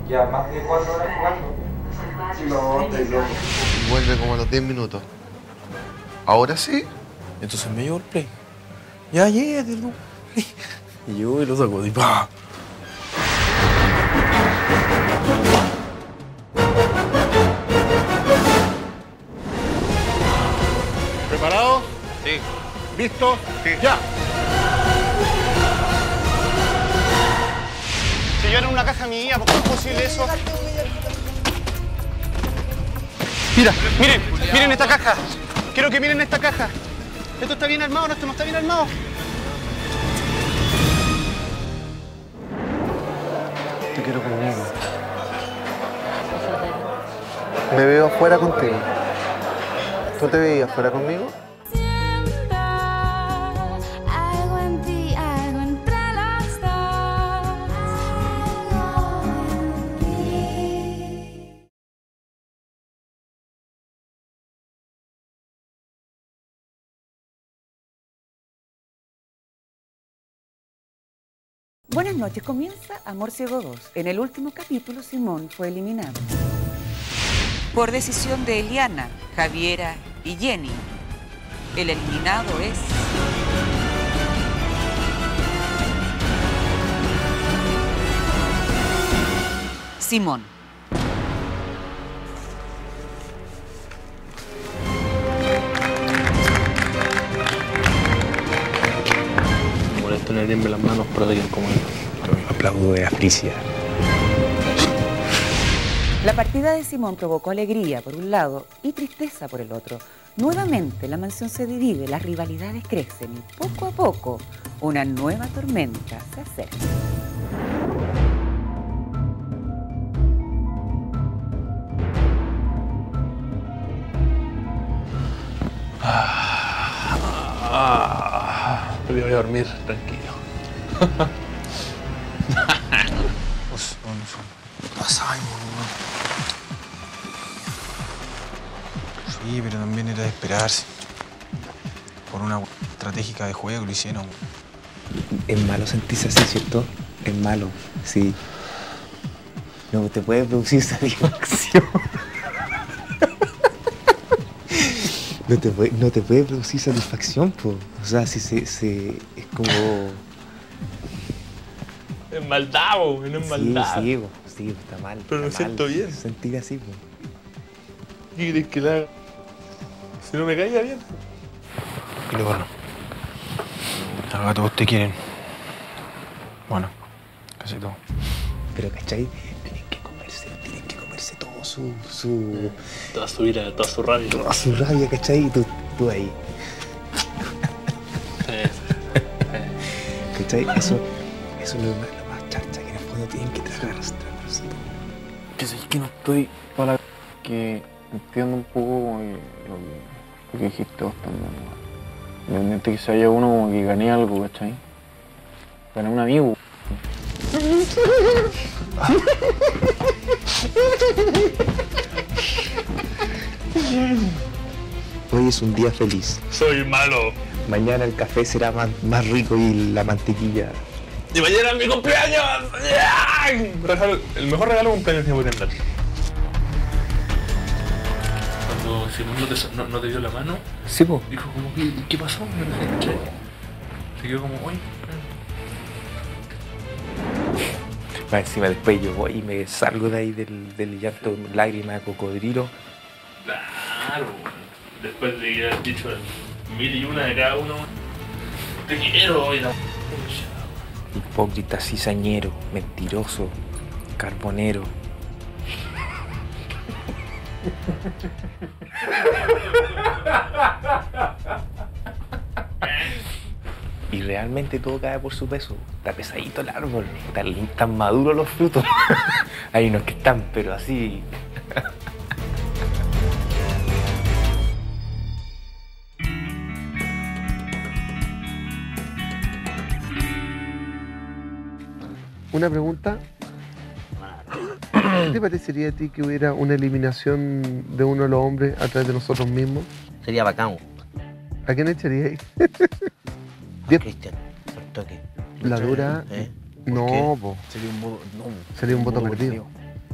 Ya más de 4 horas jugando. No, estáis loco. Vuelve como a los 10 minutos. ¿Ahora sí? Entonces me llevo el play. Ya, llégate tú. Y yo y lo saco y ¡pah! ¿Preparado? Sí. ¿Listo? Sí. ¡Ya! Si yo era una caja mía, ¿por qué es posible eso? Mira, miren esta caja. Quiero que miren esta caja. ¿Esto está bien armado o esto no está bien armado? Te quiero conmigo. Me veo afuera contigo. ¿Tú te veías afuera conmigo? Siento algo en ti, algo entre los dos. Algo en ti. Buenas noches, comienza Amor Ciego 2. En el último capítulo, Simón fue eliminado. Por decisión de Eliana, Javiera y Jenny, el eliminado es... Simón. Me molesta tenerme las manos para alguien como él. Aplaudo de Africia. La partida de Simón provocó alegría por un lado y tristeza por el otro. Nuevamente la mansión se divide, las rivalidades crecen y poco a poco una nueva tormenta se acerca. Pero yo voy a dormir tranquilo. Sí, pero también era de esperarse. Por una estratégica de juego lo hicieron. Es malo sentirse así, ¿cierto? Es malo, sí. No te puede producir satisfacción. No te puede producir satisfacción, po. O sea, si es como... Es maldad, no es maldad. Sí, está mal. Pero me está siento mal bien. sentir así, po. ¿Qué querés que la haga? Si no me caiga bien. Y luego no. Acá todos te quieren. Bueno, casi todo. Pero, ¿cachai? Tienen que comerse todo su... Toda su ira, toda su rabia. Toda su rabia, ¿cachai? Y tú ahí. ¿Cachai? Eso es lo más charcha, que en el fondo tienen que tragarse todo. Que sé que no estoy para la... Que entiendo un poco lo que dijiste vos también. Independiente que se haya uno como que gané algo, ¿cachai? Gané un amigo. Hoy es un día feliz. Soy malo. Mañana el café será más rico y la mantequilla. ¡Y mañana es mi cumpleaños! El mejor regalo de cumpleaños que me pueden dar. Cuando Simón no te dio la mano, Sí, po. dijo como, ¿qué pasó? Se quedó como, uy. Más encima después yo voy y me salgo de ahí del llanto, lágrima de cocodrilo. Claro, después de haber dicho 1001 de cada uno, te quiero, y la... Hipócrita, cizañero, mentiroso, carbonero. Y realmente todo cae por su peso. Está pesadito el árbol, están maduros los frutos. Hay unos que están, pero así. Una pregunta. ¿Qué te parecería a ti que hubiera una eliminación de uno de los hombres a través de nosotros mismos? Sería bacán. ¿A quién echaríais? Cristian, al toque. La dura. ¿Eh? No, po. Sería un voto. No. Sería un voto perdido.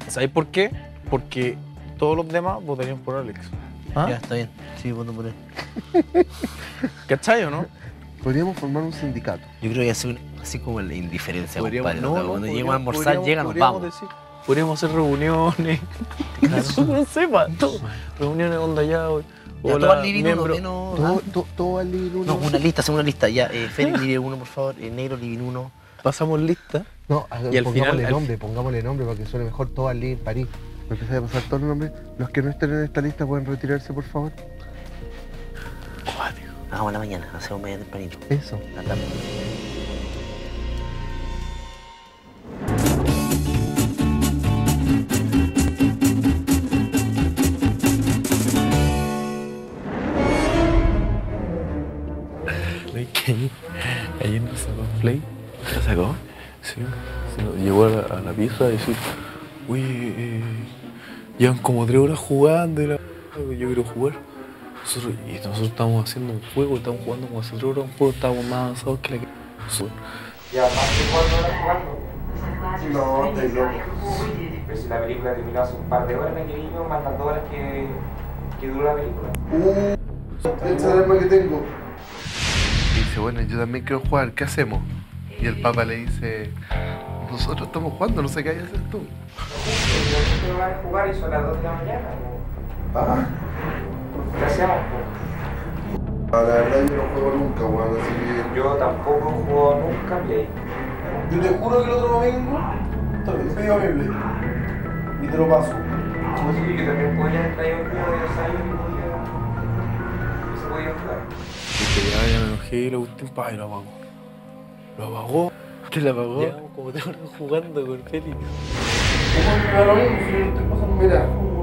¿Sabéis por qué? Porque todos los demás votarían por Alex. ¿Ah? Ya, está bien. Sí, voto por él. ¿Cachai o no? Podríamos formar un sindicato. Yo creo que es así como la indiferencia, compadre. no, Cuando podríamos- lleguemos a almorzar, llegan, nos vamos. decir- podríamos hacer reuniones. Eso no sepa. Todo. Reuniones onda ya. Ya, Hola, todo al living uno, miembro. menos... Todo al libro. No, una lista, hacemos una lista. Ya, Félix living 1, por favor. Negro living 1. Pasamos lista. No, Y al pongámosle final- pongámosle nombre para que suene mejor todo al libro en París. Me empecé a pasar todos los nombres. Los que no estén en esta lista pueden retirarse, por favor. Hagamos la mañana, hacemos media tempranito. Eso. La tarde. ¿Ves que ayer nos sacó Play? ¿La sacó? Sí. Llegó a la pieza a decir, oye, llevan como 3 horas jugando y yo quiero jugar. Nosotros estábamos haciendo un juego, estábamos jugando como hace 3 horas un juego, estábamos más avanzados que la que... Ya, más de 4 horas jugando. No, estoy loco. Pero si la película terminó hace un par de horas, me quedé yo, más las 2 horas que duró la película. Esa arma que tengo. Dice, bueno, yo también quiero jugar, ¿qué hacemos? Y el Papa le dice, nosotros estamos jugando, no sé qué hay que hacer tú. Yo no quiero jugar y son las 2 de la mañana. Ah, ¿Qué hacemos? la verdad yo no juego nunca, weón, así que... Yo tampoco juego nunca Play. Yo te juro que el otro domingo te digo mi Play. Y te lo paso. Sí, yo también podía traer un juego de ensayo y se podía jugar. Y ya me enojé y lo gusté y lo apagó. Lo apagó. ¿Te la pagó? Llevamos como 3 horas jugando con Félix. ¿Cómo me da lo mismo si yo no estoy pasando? Mira.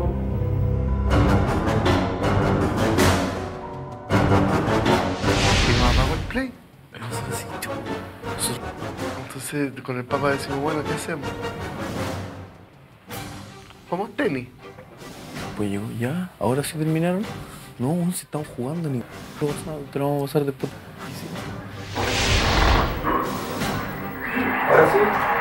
Y nos apagó el Play. Entonces con el Papa decimos, bueno, ¿qué hacemos? ¿Jugamos tenis? Pues llegó, ya, ahora sí terminaron. No, si estamos jugando ni te lo vamos a pasar después. Ahora sí.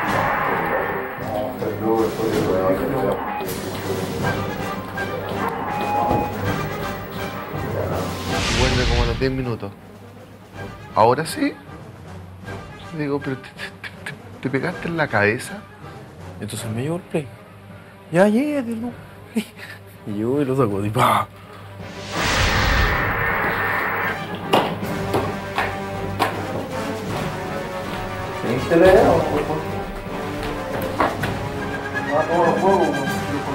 Vuelve como a los 10 minutos. ¿Ahora sí? Digo, pero te pegaste en la cabeza. Entonces me llevó el Play. Ya, llévate, no. Y llegó y lo sacó y ¡pah! ¿Te la idea o no? Todos los juegos, los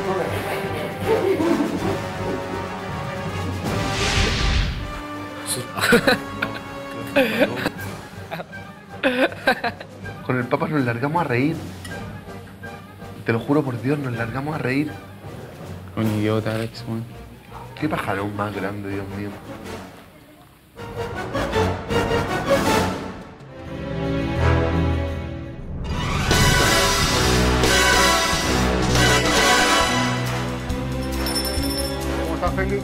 Con el Papa nos largamos a reír. Te lo juro por Dios, nos largamos a reír. Un idiota, Alex, weón. Qué pajarón más grande, Dios mío. ¿Cómo estás, Félix?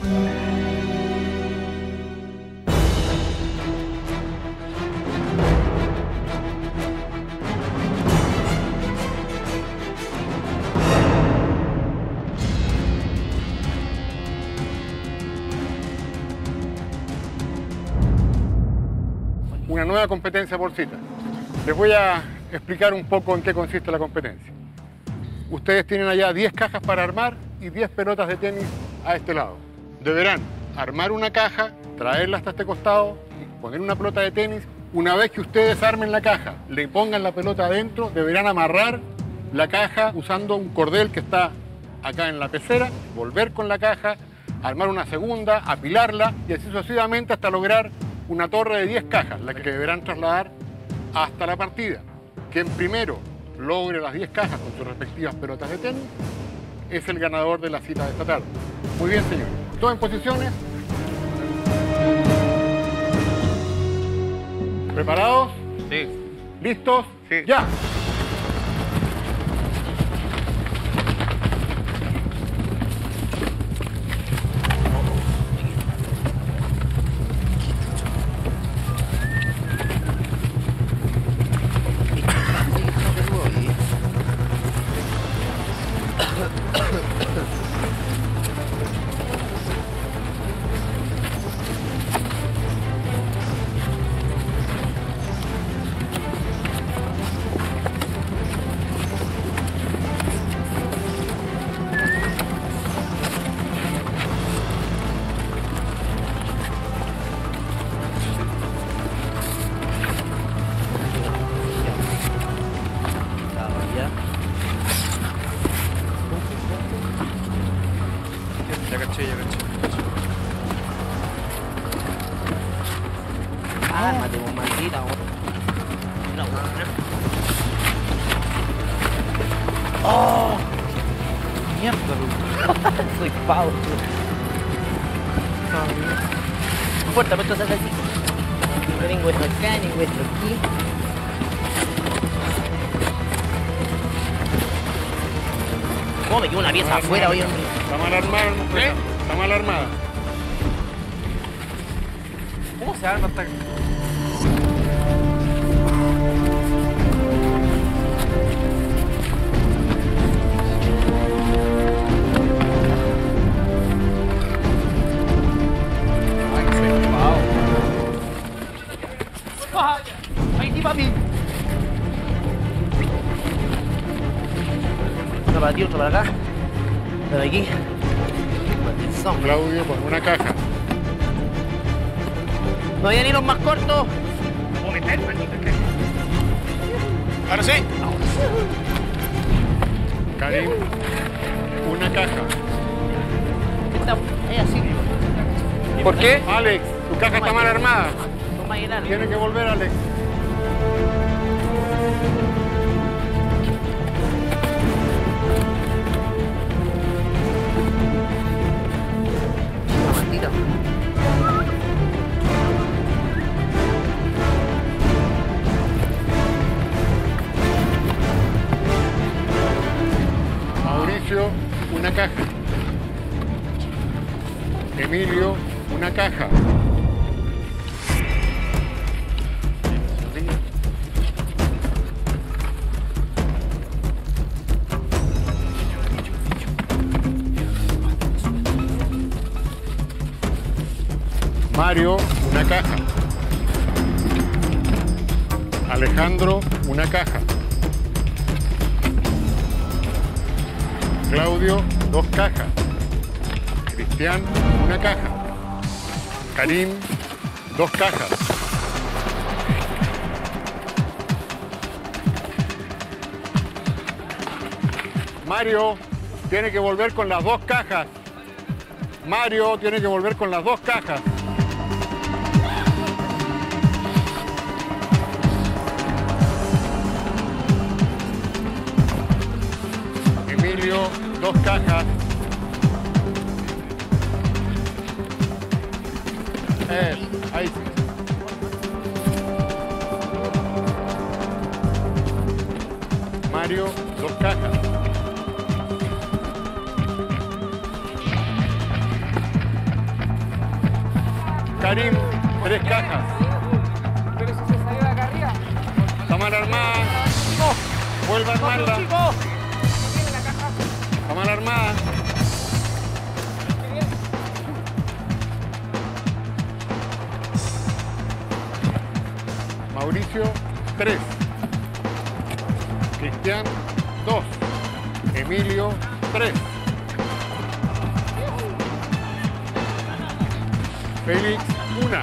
Una nueva competencia por cita. Les voy a explicar un poco en qué consiste la competencia. Ustedes tienen allá 10 cajas para armar y 10 pelotas de tenis a este lado. Deberán armar una caja, traerla hasta este costado, poner una pelota de tenis. Una vez que ustedes armen la caja, le pongan la pelota adentro, deberán amarrar la caja usando un cordel que está acá en la pecera, volver con la caja, armar una segunda, apilarla y así sucesivamente hasta lograr una torre de 10 cajas, la que deberán trasladar hasta la partida. Quien primero logre las 10 cajas con sus respectivas pelotas de tenis es el ganador de la cita de esta tarde. Muy bien, señores. Todos en posiciones. ¿Preparados? Sí. ¿Listos? Sí. ¡Ya! Cálmate, vos, maldita, vos. No, no. ¡Oh! Mierda, soy pavo. No importa, pero esto se hace así. Yo tengo esto acá, tengo esto aquí. ¿Cómo me quedó una pieza afuera, oye? Está mal armada, ¿eh? Está mal armada. ¿Cómo se arma esta? ¡Ahí sí, papi! Uno para ti, otro para acá. Uno de aquí. Claudio con una caja. ¿No había ni los más cortos? Ahora sí. Karim, una caja. Es así. ¿Por qué? Alex, tu caja está mal armada. Toma ahí el Alex. Tiene que volver, Alex. Maldita. Mauricio, una caja. Emilio, una caja. Mario, una caja. Alejandro, una caja. Claudio, 2 cajas. Cristian, una caja. Karim, 2 cajas. Mario tiene que volver con las 2 cajas. Mario tiene que volver con las 2 cajas. Emilio, 2 cajas. Ahí. Mario, 2 cajas. Karim, 3 cajas. Pero si se salió de acá arriba. Está mal armada. Vuelva a armarla. Está mal armada. Mauricio, 3. Cristian, 2. Emilio, 3. Félix, 1.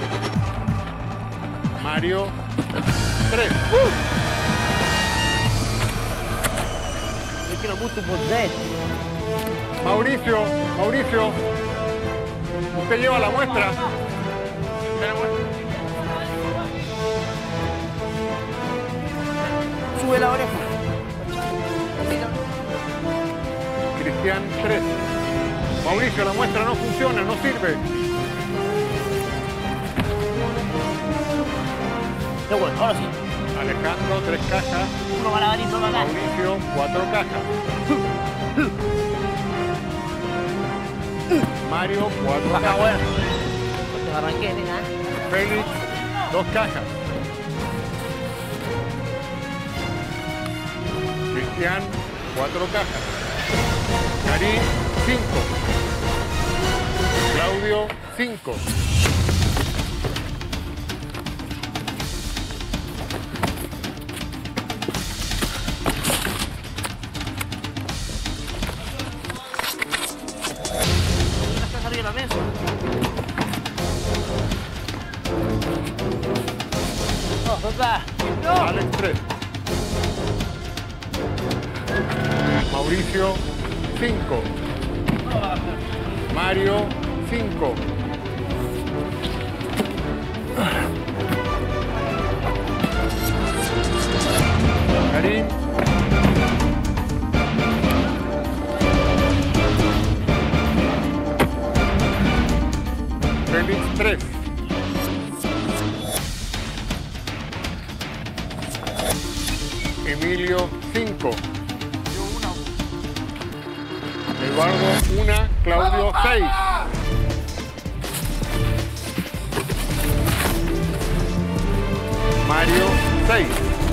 Mario, 3. Es que no gusto por ver. Mauricio, usted lleva la muestra. Sube la oreja. Cristian, 3. Mauricio, la muestra no funciona, no sirve. No, bueno, ahora sí. Alejandro, 3 cajas. Uno para abrir, uno para acá. Mauricio, 4 cajas. Mario, 4 Baja, cajas. bueno. Te arranqué, nena. Félix, 2 cajas. Cristian, 4 cajas. Karim, 5. Claudio, 5. Estás arriba de la mesa. No, papá. No. Alex, 3. Mauricio, 5. Mario, 5. Emilio, 5. Eduardo, 1. Claudio, 6. Mario, 6.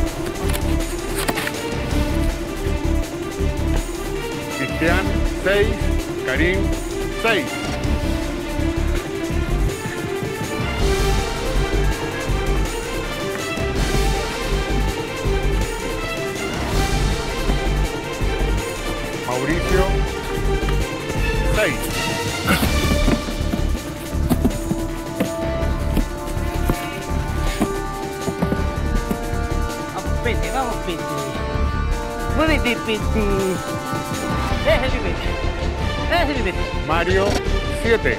Cristian, 6. Karim, 6. Mauricio, 6. Vamos, Pete, vamos, Pete. Muévete, Pete. Déjale, Pete. Déjale, Pete. Mario, 7.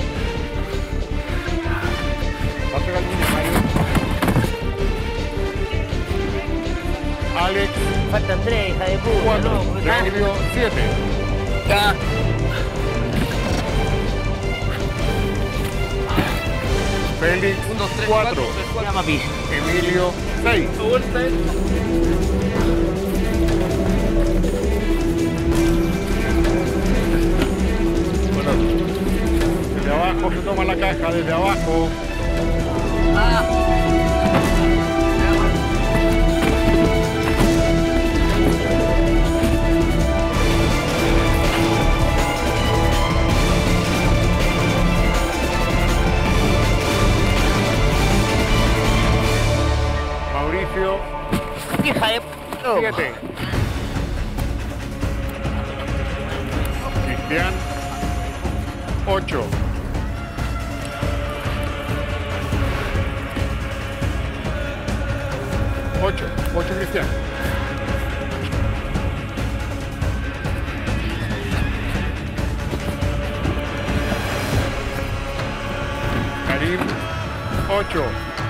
Pase la línea, Mario. Alex, Faltan 3, hija de puta, 4. loco. Claudio, 7. Ya. Félix, 4. Llama Pete. Emilio, 6. Bueno, desde abajo se toma la caja, desde abajo. Mauricio, Hija de puta. 7. Cristian, 8. Ocho Cristian. Karim, 8.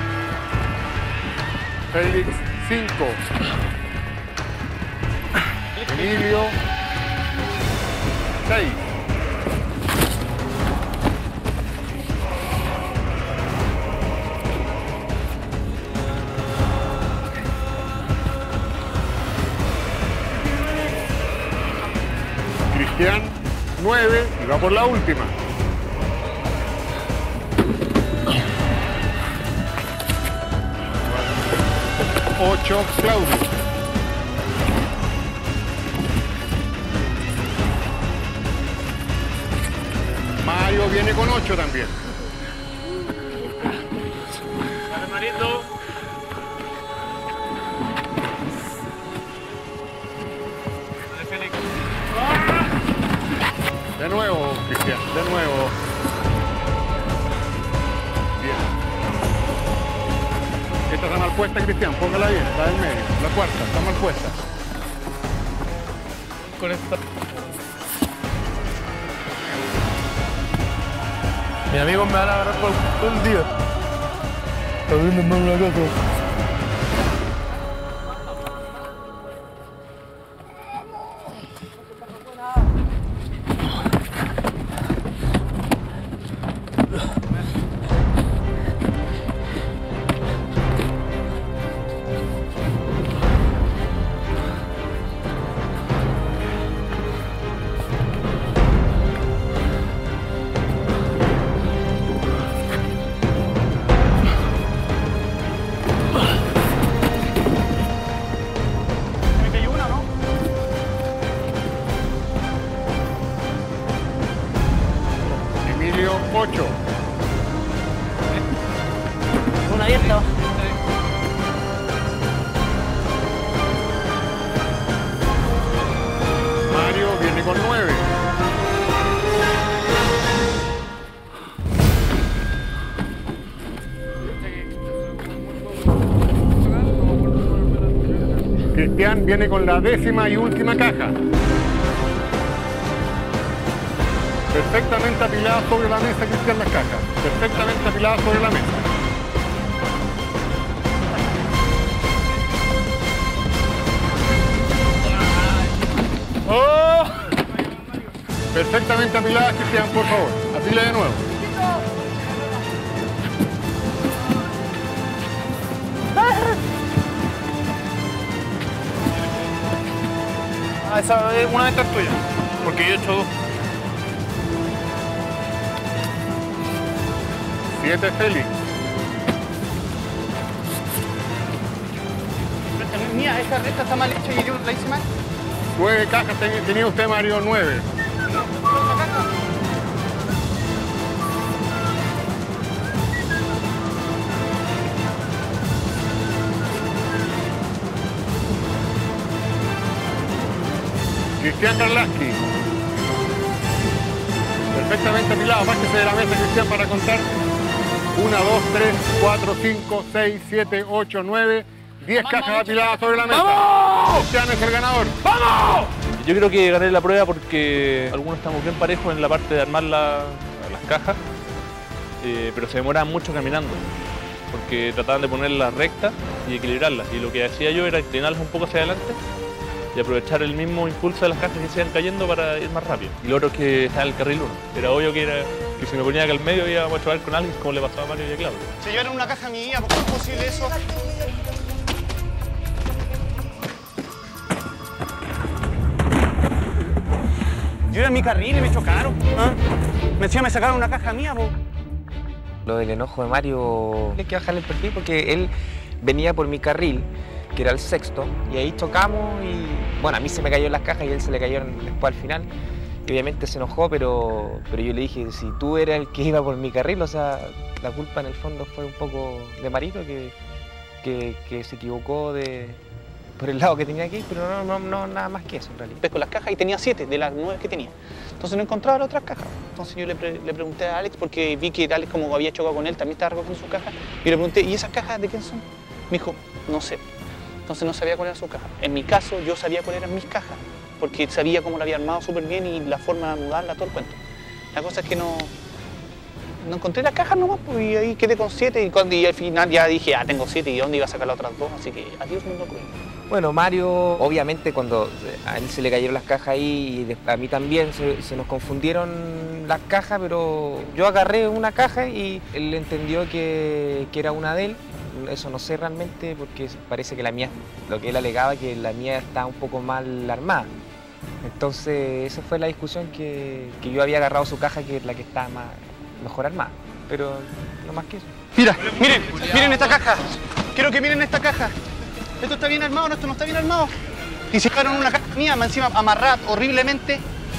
Félix, 5. Emilio, 6. Cristian, 9. Y va por la última. 8, Claudio. Mario viene con 8 también. Dale, Marito. Dale, Félix. De nuevo, Cristian, de nuevo. Bien. Esta está mal puesta, Cristian, póngala bien, está en medio. La cuarta, está mal puesta. Con esta. Mis amigos me van a agarrar por todo el día. Abriendo mal una casa. Emilio, 8. Una abierta. Mario viene con 9. Cristian viene con la 10ª y última caja. Perfectamente apiladas sobre la mesa, Cristian, las cajas. Perfectamente apiladas sobre la mesa. ¡Oh! Perfectamente apiladas, Cristian, por favor. Apila de nuevo. Ah, esa es una de estas tuyas. Porque yo he hecho 2. 7 Félix. Mía, esta está mal hecha y yo la hice mal. 9 cajas tenía usted, Mario, 9. Cristian Karlaski. Perfectamente apilado. Bájese de la mesa, Cristian, para contar. 1, 2, 3, 4, 5, 6, 7, 8, 9, 10 cajas apiladas sobre la mesa. ¡Vamos! Cristian es el ganador. ¡Vamos! Yo creo que gané la prueba porque algunos estamos bien parejos en la parte de armar las cajas, pero se demoraban mucho caminando, porque trataban de ponerlas rectas y equilibrarlas. Y lo que hacía yo era inclinarlas un poco hacia adelante y aprovechar el mismo impulso de las cajas que se iban cayendo para ir más rápido. Y lo otro es que estaba en el carril 1. Era obvio que si me ponía acá al medio íbamos a chocar con alguien, como le pasaba a Mario y a Claudio. Se llevaron una caja mía, ¿por qué es posible eso? Yo era en mi carril y me chocaron. ¿Ah? Me decían, me sacaron una caja mía, po. Lo del enojo de Mario, hay que bajarle el perfil porque él venía por mi carril, que era el sexto, y ahí chocamos y bueno, a mí se me cayó en las cajas y a él se le cayeron después al final. Y obviamente se enojó, pero yo le dije, si tú eras el que iba por mi carril, o sea, la culpa en el fondo fue un poco de Marito, que se equivocó por el lado que tenía que ir, pero no nada más que eso en realidad. Pesco las cajas y tenía 7 de las 9 que tenía. Entonces no encontraba las otras cajas. Entonces yo le pregunté a Alex, porque vi que Alex, como había chocado con él, también estaba recogiendo sus cajas. Y le pregunté, ¿y esas cajas de quién son? Me dijo, no sé. Entonces no sabía cuál era su caja. En mi caso, yo sabía cuáles eran mis cajas, porque sabía cómo la había armado súper bien y la forma de anudarla, todo el cuento. La cosa es que no encontré las cajas nomás, pues, y ahí quedé con 7 y al final ya dije, tengo 7 y ¿dónde iba a sacar las otras 2? Así que adiós mundo cruel. Bueno, Mario, obviamente cuando a él se le cayeron las cajas ahí y a mí también se nos confundieron las cajas, pero yo agarré una caja y él entendió que era una de él. Eso no sé realmente porque parece que la mía, lo que él alegaba, que la mía estaba un poco mal armada. Entonces esa fue la discusión, que yo había agarrado su caja, que es la que estaba mejor armada, pero no más que eso. Mira, miren esta caja. Quiero que miren esta caja. ¿Esto está bien armado? No, esto no está bien armado. Y se sacaron una caja mía, más encima amarrada horriblemente.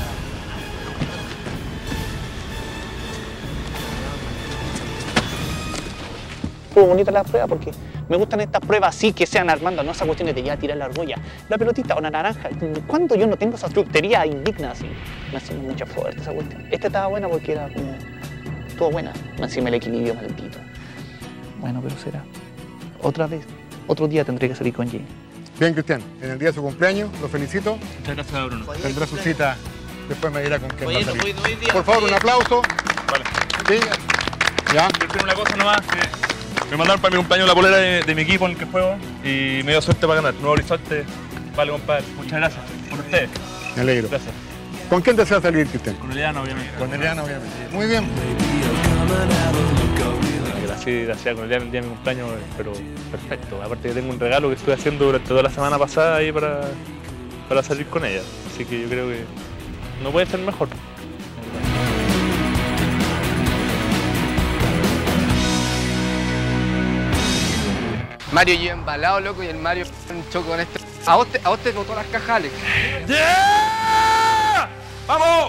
Fue bonita la prueba porque me gustan estas pruebas así, que sean armando, no esas cuestiones de ya tirar la argolla, la pelotita o la naranja. ¿Cuándo yo no tengo esa frutería indigna así? Me hacía mucha fuerte esa cuestión. Esta estaba buena porque era como... Estuvo buena. Me encima el equilibrio maldito. Bueno, pero será. Otra vez. Otro día tendré que salir con Jane. Bien, Cristian, en el día de su cumpleaños, lo felicito. Muchas gracias, Bruno. Tendrá su cita, después me dirá con quién va a salir. Por favor, un aplauso. Vale. Sí. Ya. Quiero decir una cosa nomás, me mandaron para mi cumpleaños la polera de mi equipo en el que juego y me dio suerte para ganar. Nuevo Horizonte. Vale, compadre. Muchas gracias por ustedes. Me alegro. Gracias. ¿Con quién desea salir, Cristian? Con Eliana, obviamente. Con Eliana, obviamente. Muy bien. Gracias con Eliana el día de mi cumpleaños, pero perfecto. Aparte que tengo un regalo que estuve haciendo durante toda la semana pasada ahí para salir con ella. Así que yo creo que no puede ser mejor. Mario lleva embalado, loco, y el Mario chocó con este. A vos te botó las cajas, Alex. ¡Yeah! ¡Vamos!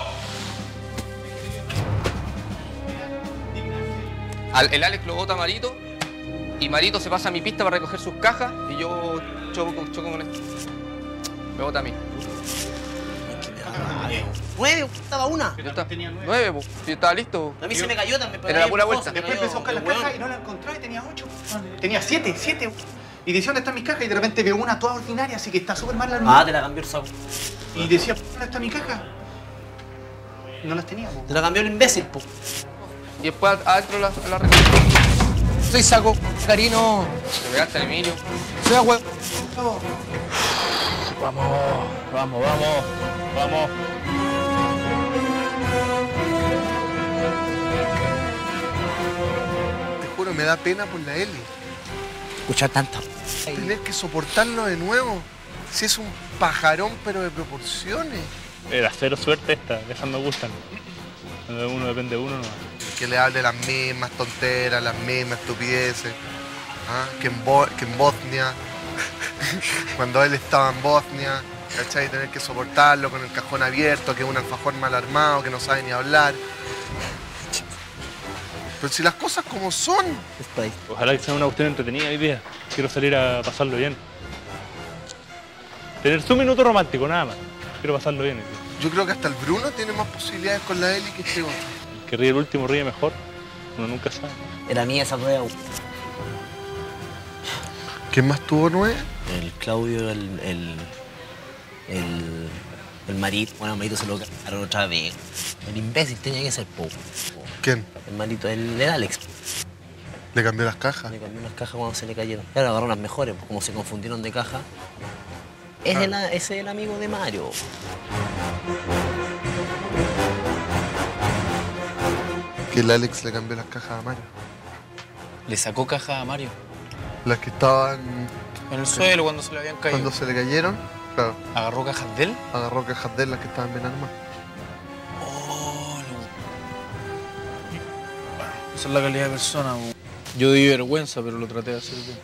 El Alex lo bota a Marito y Marito se pasa a mi pista para recoger sus cajas y yo choco con esto. Me bota a mí. 9, estaba una. Yo estaba, 9, pues. Yo estaba listo. A mí se me cayó también. Era la pura vuelta. Después empecé a buscar las cajas y no las encontré y tenía 8. Tenía 7. Y decía, ¿dónde están mis cajas? Y de repente veo una toda ordinaria, así que está súper mal la armada. Te la cambió el saco. Y decía, ¿dónde está mi caja? No las tenía, po. Te la cambió el imbécil, po. Y después adentro la recogí. Soy saco, Carino. Te pegaste al Emilio. Soy agua. Vamos. Te juro, me da pena por la Eli. Escuchar tanta. Tener que soportarlo de nuevo. Si es un pajarón, pero de proporciones. Era cero suerte esta, esas me gustan. Cuando uno depende de uno nomás. Que le hable las mismas tonteras, las mismas estupideces. ¿Ah? Que en Bosnia, cuando él estaba en Bosnia, ¿cachai? Tener que soportarlo con el cajón abierto, que es un alfajor mal armado, que no sabe ni hablar. Pero si las cosas como son. Ojalá que sea una cuestión entretenida hoy día. Quiero salir a pasarlo bien. Tener su minuto romántico, nada más. Quiero pasarlo bien hoy día. Yo creo que hasta el Bruno tiene más posibilidades con la Eli que este otro. El que ríe el último ríe mejor. Uno nunca sabe. Era mía esa prueba. ¿Quién más tuvo 9? El Claudio, el Marito. Bueno, el Marito se lo cagaron otra vez. El imbécil tenía que ser poco. ¿Quién? El Marito, el Alex. ¿Le cambió las cajas? Le cambió las cajas cuando se le cayeron. Claro, agarró unas mejores, como se confundieron de caja. Ese es el amigo de Mario. Que el Alex le cambió las cajas a Mario. ¿Le sacó caja a Mario? Las que estaban en el suelo cuando se le habían caído. Cuando se le cayeron, claro. ¿Agarró cajas de él? Agarró cajas de él, las que estaban bien armadas. Oh, esa es la calidad de persona. Yo di vergüenza, pero lo traté de hacer bien.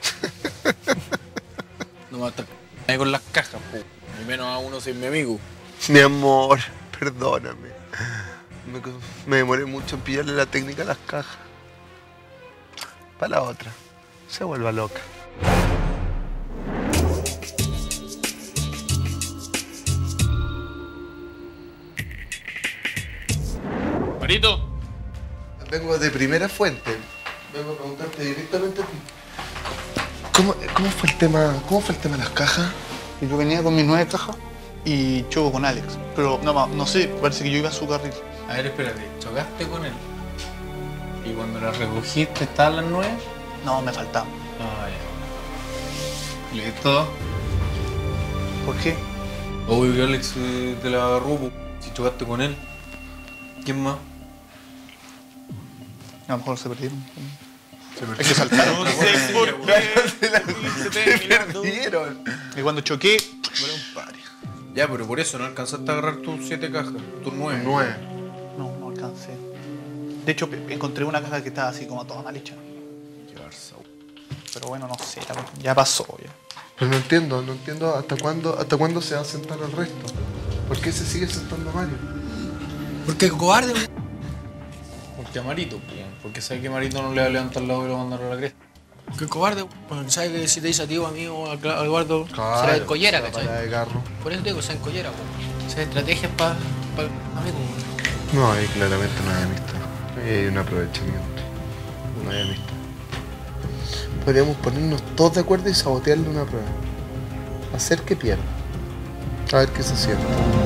No me va a estar ahí con las cajas, ni menos a uno sin mi amigo. Mi amor, perdóname. Me demoré mucho en pillarle la técnica a las cajas. Para la otra, se vuelva loca. Marito. Vengo de primera fuente. Vengo a preguntarte directamente a ti. ¿Cómo fue el tema de las cajas? Yo venía con mis 9 cajas y choco con Alex. Pero no sé, parece que yo iba a su carril. A ver, espérate, ¿chocaste con él? ¿Y cuando las recogiste estaban las 9? No, me faltaban. Ah, ya. ¿Listo? ¿Por qué? Obvio que Alex te la agarró, si chocaste con él. ¿Quién más? A lo mejor se perdieron. Es que saltaron. No sé por qué. Se perdieron. Y cuando choqué, era un pari. Ya, pero por eso no alcanzaste a agarrar tus 7 cajas, tus 9. 9. No alcancé. De hecho, encontré una caja que estaba así como toda mal hecha. Pero bueno, no sé, ya pasó ya. Pero no entiendo hasta cuándo se va a sentar el resto. ¿Por qué se sigue sentando Mario? Porque es cobarde. Porque a Marito, porque sabe que Marito no le va a levantar la voz y lo va a mandar a la cresta. Porque es cobarde, porque sabe que si te dice a ti o a mí o a Eduardo, claro, será de collera, ¿cachai? de carro. Por eso digo, sea en collera, sea estrategias para amigos. No, ahí claramente no hay amistad. Ahí hay un aprovechamiento. No hay amistad. Podríamos ponernos todos de acuerdo y sabotearle una prueba. Hacer que pierda. A ver qué se siente.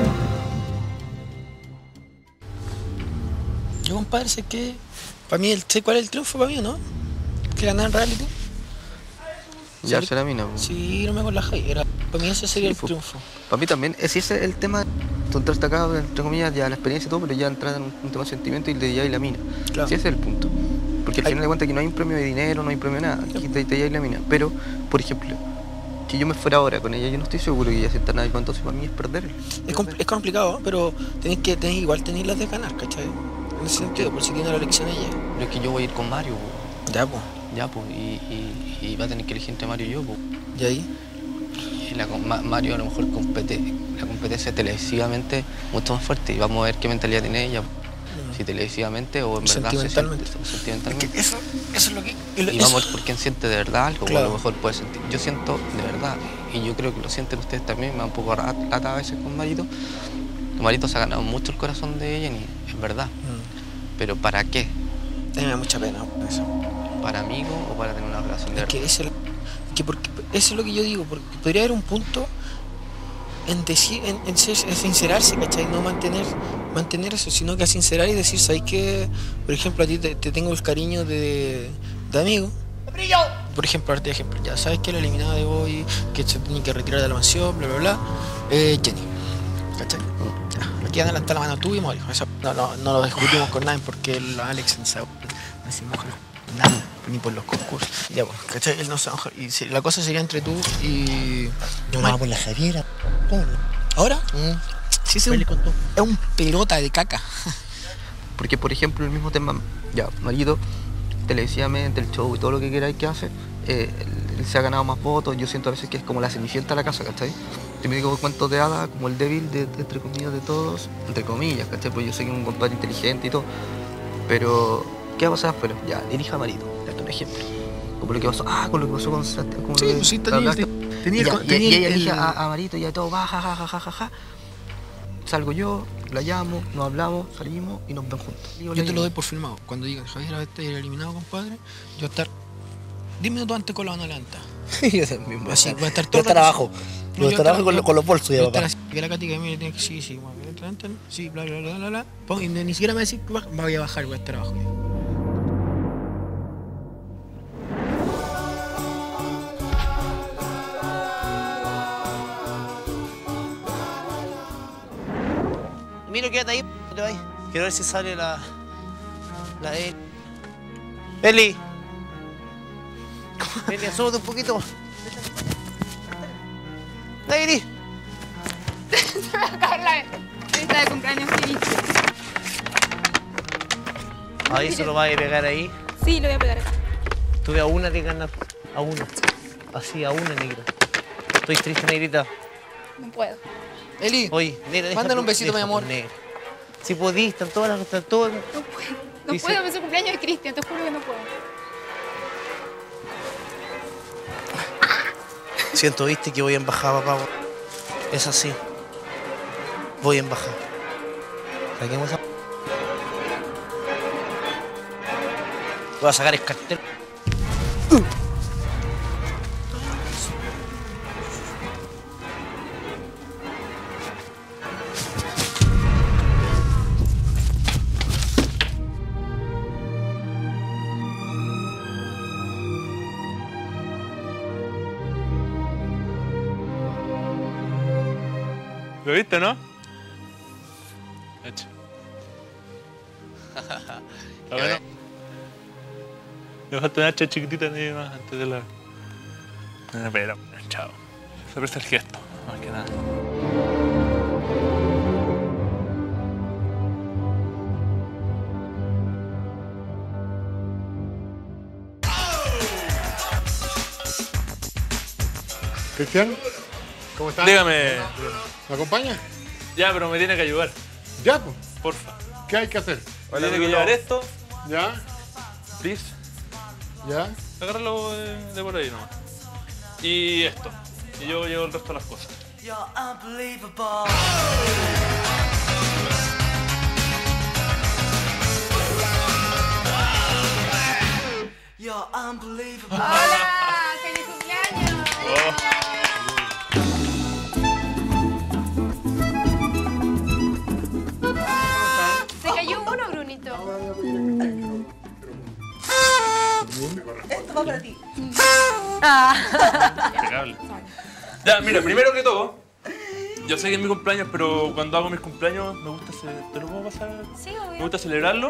Yo, compadre, sé que para mí, sé cuál es el triunfo para mí, ¿no? Que ganar en reality. Llevarse la mina. Sí, no me hago la jai. Para mí ese sería el triunfo. Para mí también, ese es el tema. Tú entraste acá, entre comillas, ya la experiencia y todo, pero ya entras en un tema de sentimiento y le llevas la mina. Claro. Sí, ese es el punto. Porque al final de cuentas aquí no hay un premio de dinero, no hay premio de nada. Aquí te llevas la mina. Pero, por ejemplo, que yo me fuera ahora con ella, yo no estoy seguro que ella se nada, entonces para mí es perder. Es complicado, pero igual tenéis las de ganar, ¿cachai? En ese sentido, por si tiene la elección ella. Pero es que yo voy a ir con Mario. Ya, pues. Ya, pues. Y va a tener que elegir entre Mario y yo, pues. ¿Y ahí? Mario a lo mejor la competencia televisivamente mucho más fuerte y vamos a ver qué mentalidad tiene ella. Si televisivamente o en verdad sentimentalmente. Es que eso es lo que... Y vamos a ver por quién siente de verdad algo, claro. O a lo mejor puede sentir. Yo siento de verdad, y yo creo que lo sienten ustedes también, me da un poco lata a veces con Marito. Marito se ha ganado mucho el corazón de Jenny, es verdad. Pero ¿para qué? A mí me da mucha pena eso. ¿Para amigos o para tener una relación de verdad? Porque eso es lo que yo digo, porque podría haber un punto en decir, en sincerarse, ¿cachai? No mantener eso, sino que a sincerar y decir, ¿sabes qué? Por ejemplo, a ti te tengo el cariño de amigo. Por ejemplo, ya sabes que la eliminada de hoy, que se tiene que retirar de la mansión, bla bla bla. Jenny, ¿cachai? Ya. Aquí adelanta la mano tú y Mario. Eso no lo discutimos con nadie porque el Alex en esa así moja. Nada, ni por los concursos. Ya, pues, ¿cachai? Él no se va a enojar. Y la cosa sería entre tú y... Yo no por la Javiera. ¿Ahora? Sí, sí, es un pelota de caca. Porque, por ejemplo, el mismo tema, ya, Marito, televisivamente, el show y todo lo que queráis que hace, él se ha ganado más votos. Yo siento a veces que es como la cenicienta de la casa, ¿cachai? Típico cuento de hadas, como el débil, entre comillas, de todos, entre comillas, ¿cachai? Pues yo sé que es un compadre inteligente y todo, pero ¿qué va a pasar afuera? Ya, dirija a Marito, esto es un ejemplo. Como lo que pasó, con lo que pasó con Sebastián. Como sí, pues sí, y ella elige a Marito y ya todo, va, ja. Salgo yo, la llamo, nos hablamos, salimos y nos ven juntos. Yo te lo doy por filmado. Cuando diga Javier a estar eliminado, compadre, yo voy a estar 10 minutos antes con la mano levanta. Yo también así, voy a estar todo el rato abajo. Voy a estar abajo con los bolsos. Voy a estar así, que la Katy que me tiene que sí, sí, bla. Y ni siquiera me va a decir, voy a bajar, voy a estar abajo. Miro, quédate ahí, no te vayas. Quiero ver si sale la Eli. Eli, asómate un poquito. Eli. Se me va a acabar la lista de cumpleaños feliz. Ahí se lo vas a pegar ahí. Sí, lo voy a pegar acá. Tuve a una que ganar. A una. Así, a una, negra. Estoy triste, negrita. No puedo. Eli, oye, negra, mándale un besito, mi amor. Negra. Si podís, están todas las... Están todas... No puedo. No puedo, es el cumpleaños de Cristian, te juro que no puedo. Siento, viste, que voy en bajada, papá. Es así. Voy en bajada. Saquemos esa... Voy a sacar el cartel. ¿Lo viste, no? Hecho. ¿Está bueno? Me falta una hacha chiquitita ni más antes de la... Pero, chao. Se aprecia el gesto, más que nada. Cristian, ¿cómo estás? Dígame. ¿Me acompaña? Ya, pero me tiene que ayudar. Ya, pues. Porfa. ¿Qué hay que hacer? Me tiene que llevar esto. Ya. Please. Ya. Agárralo de por ahí nomás. Y esto. Y yo llevo el resto de las cosas. You're unbelievable. You're unbelievable. ¡Hola! ¡Feliz cumpleaños! Se cayó uno, Brunito. Esto va para ti. Impecable. Ya, mira, primero que todo, yo sé que es mi cumpleaños, pero cuando hago mis cumpleaños me gusta ¿te lo puedo pasar? Sí, obvio. Me gusta celebrarlo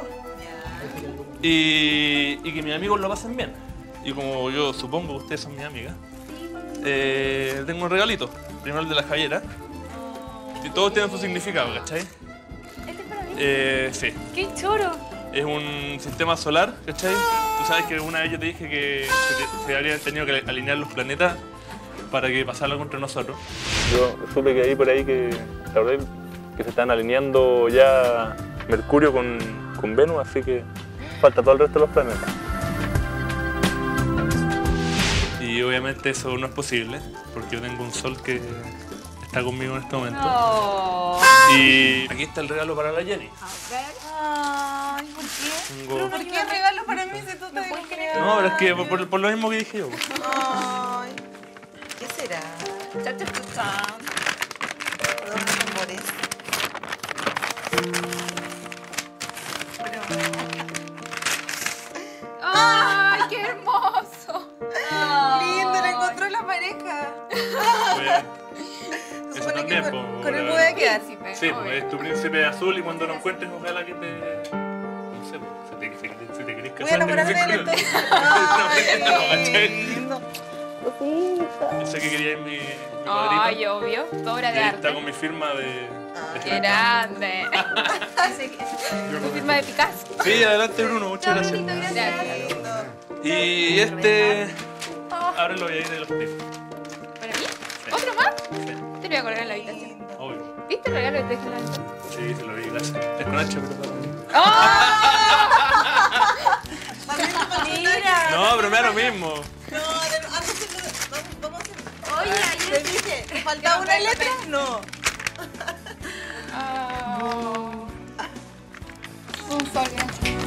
y que mis amigos lo pasen bien. Y como yo supongo que ustedes son mis amigas, tengo un regalito. Primero el de la Javiera. Y todos tienen su significado, ¿cachai? ¿Este es para mí? Sí. ¡Qué choro! Es un sistema solar, ¿cachai? Tú sabes que una vez yo te dije que se habrían tenido que alinear los planetas para que pasara algo entre nosotros. Yo supe que hay por ahí que se están alineando ya Mercurio con Venus, así que falta todo el resto de los planetas. Y obviamente eso no es posible, porque yo tengo un sol que está conmigo en este momento. No. Y aquí está el regalo para la Jenny. Ay, ¿por qué? Tengo... ¿Por qué regalo para mí si tú te crees? No, pero es que por lo mismo que dije yo. Ay, ¿qué será? Cha-cha-cha-chan. Los amores. ¡Ay, qué hermoso! Lindo, lo encontró la pareja. Eso también, con él voy a quedar. Sí, pues es tu príncipe azul y cuando lo encuentres ojalá que te... No sé, si te querés casar. voy a enamorar de él entonces. Ay, lindo. Pensé que quería ir mi cuadrito. Ay, obvio. Tu obra de Y ahí arte. está con mi firma de... Qué grande. Tu firma de Picasso. Sí, adelante Bruno, muchas gracias. Gracias. Y este... Ábrelo y ahí de los pies. ¿Para mí? ¿Otro más? Te lo voy a colgar en la habitación. Obvio. ¿Viste el regalo que te dejé en la habitación? Sí, se lo vi, gracias. Es con H, pero... Mira. No, pero me da lo mismo. No, vamos a hacer. Oye, ayer dije, ¿te faltaba una letra? No. Un sol, gracias.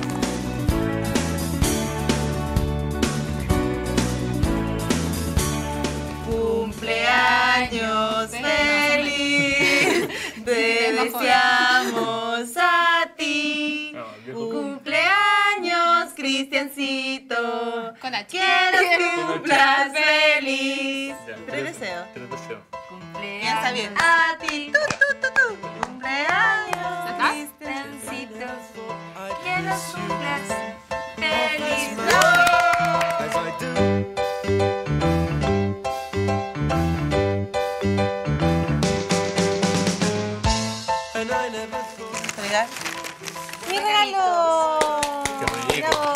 Cumpleaños feliz, te deseamos a ti. Cumpleaños, Cristiancito. Con H. Quiero que cumplas feliz. Tres deseos. Tres deseos. Ya está bien. A ti, tú. Cumpleaños, Cristiancito. Quiero cumplas feliz. ¡Mi regalo! Qué rico. Bravo.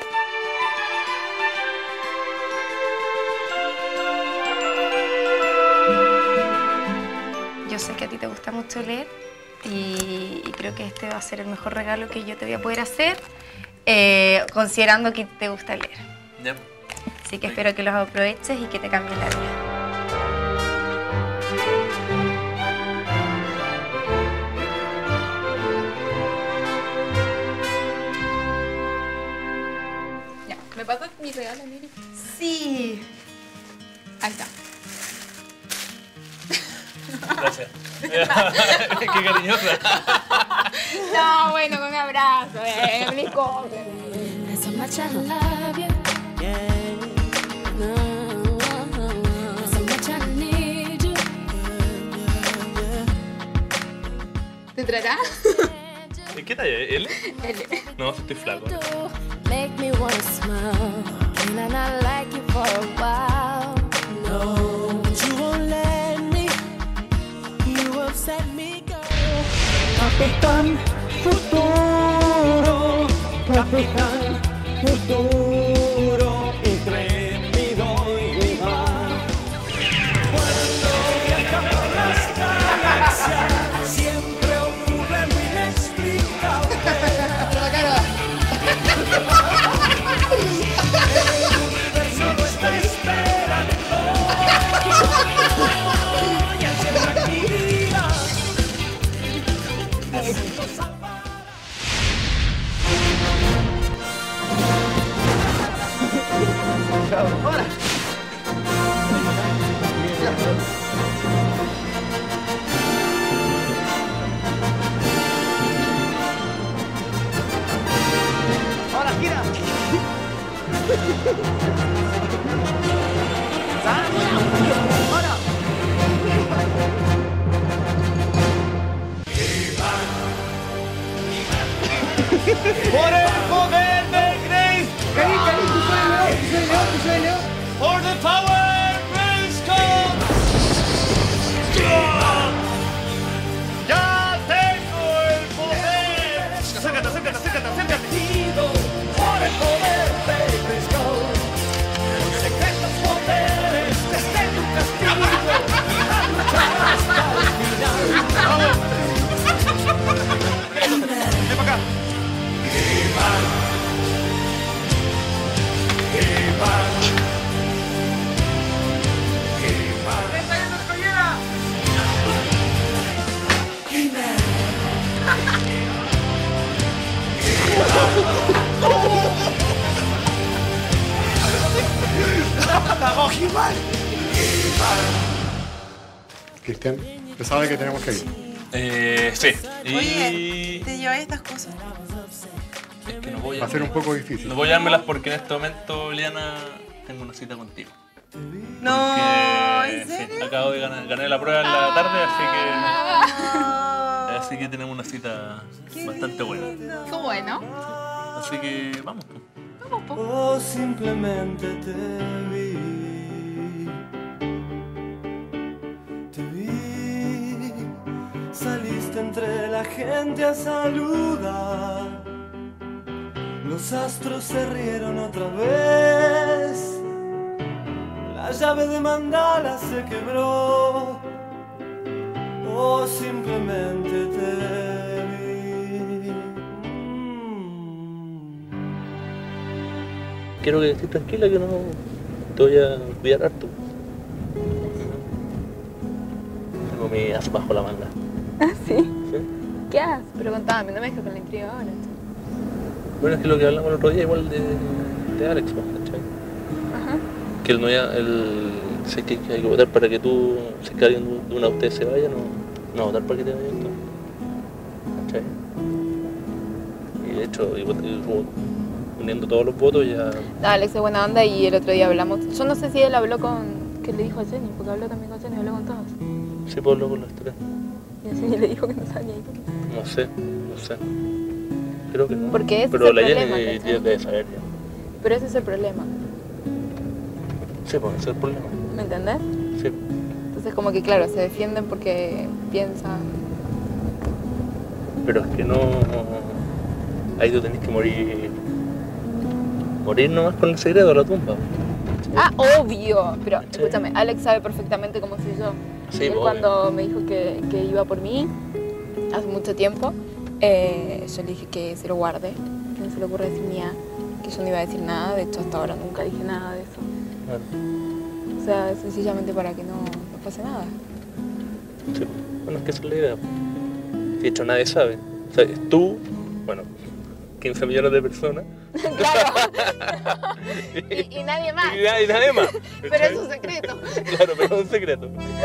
Yo sé que a ti te gusta mucho leer y creo que este va a ser el mejor regalo que yo te voy a poder hacer, considerando que te gusta leer. Ya. Así que espero que los aproveches y que te cambien la vida. Ya, ¿me pasas mi regalo, Miri? Sí. Ahí está. Gracias. Qué cariñosa. No, bueno, con un abrazo, feliz cumple. So much I love you. So much I need you. ¿Te traerá? ¿En qué talla? ¿L? L. No, estoy flaco. Make me wanna smile. Can I not like you for a while? No, but you won't let me. You upset me, girl. Capitán Futuro, Capitán Futuro, y trémido y vivar. Cuando viaja por las galaxias, siempre ocurre lo inexplicable. El universo no está esperando. Y al ser una actividad, necesito salvar. Ahora. Ahora gira. Ahora. Por el poder del Grace. Cari, tú soy Leo. For the power Grayskull. Ya tengo el poder. Acércate. Por el poder del Grayskull. Los secretos poderes desde tu castigo y la lucha hasta el final. Ven para acá. ¡Vamos, He-Man! Cristian, ¿te sabe que tenemos que ir? Sí. Oye, ¿te lleváis estas cosas? Es que no voy a... Va a ser un poco difícil. No voy a dármelas porque en este momento, Liana, tengo una cita contigo. No, Porque, ¿en serio? sí, acabo de ganar la prueba en la tarde, así que tenemos una cita bastante buena. Qué bueno. Así que vamos. vamos, po. O simplemente te vi. Te vi. Saliste entre la gente a saludar. Los astros se rieron otra vez. La llave de mandala se quebró. O simplemente te vi. Quiero que estés tranquila, que no te voy a cuidar harto. Tengo mi as bajo la manga. ¿Ah, sí? ¿Sí? ¿Qué haces? Pero contame, no me dejes con la intriga ahora. Bueno, es que lo que hablamos el otro día igual de Alex, ¿cachai? Ajá. Que él no ya, él sé que hay que votar para que tú, si que alguien de una de ustedes se vaya, no votar para que te vayas tú. ¿Cachai? Y de hecho, uniendo todos los votos ya. No, Alex es buena onda y el otro día hablamos. Yo no sé si él habló con. ¿Qué le dijo a Jenny? Porque habló también con Jenny, habló con todos. Sí, pues habló con las tres. Y a Jenny le dijo que no sabía. No sé. Creo que no. Porque ese pero es el la problema, Jenny ¿cachai? debe saber ya. Pero ese es el problema. Sí, pues ese es el problema. ¿Me entendés? Sí. Entonces como que claro, se defienden porque piensan. Pero es que no. Ahí tú tenés que morir. Morir nomás con el secreto de la tumba. Ah, obvio. Pero escúchame, Alex sabe perfectamente cómo soy yo. Sí, Él obvio. cuando me dijo que iba por mí, hace mucho tiempo, yo le dije que se lo guarde, que no se le ocurra decir ni a, que yo no iba a decir nada. De hecho, hasta ahora nunca dije nada de eso. Claro. O sea, sencillamente para que no pase nada. Sí. Bueno, es que esa es la idea. De hecho, nadie sabe. O sea, es tú, bueno, 15 millones de personas. Claro. y nadie más. Y nadie más. Pero es un secreto. Claro, pero es un secreto.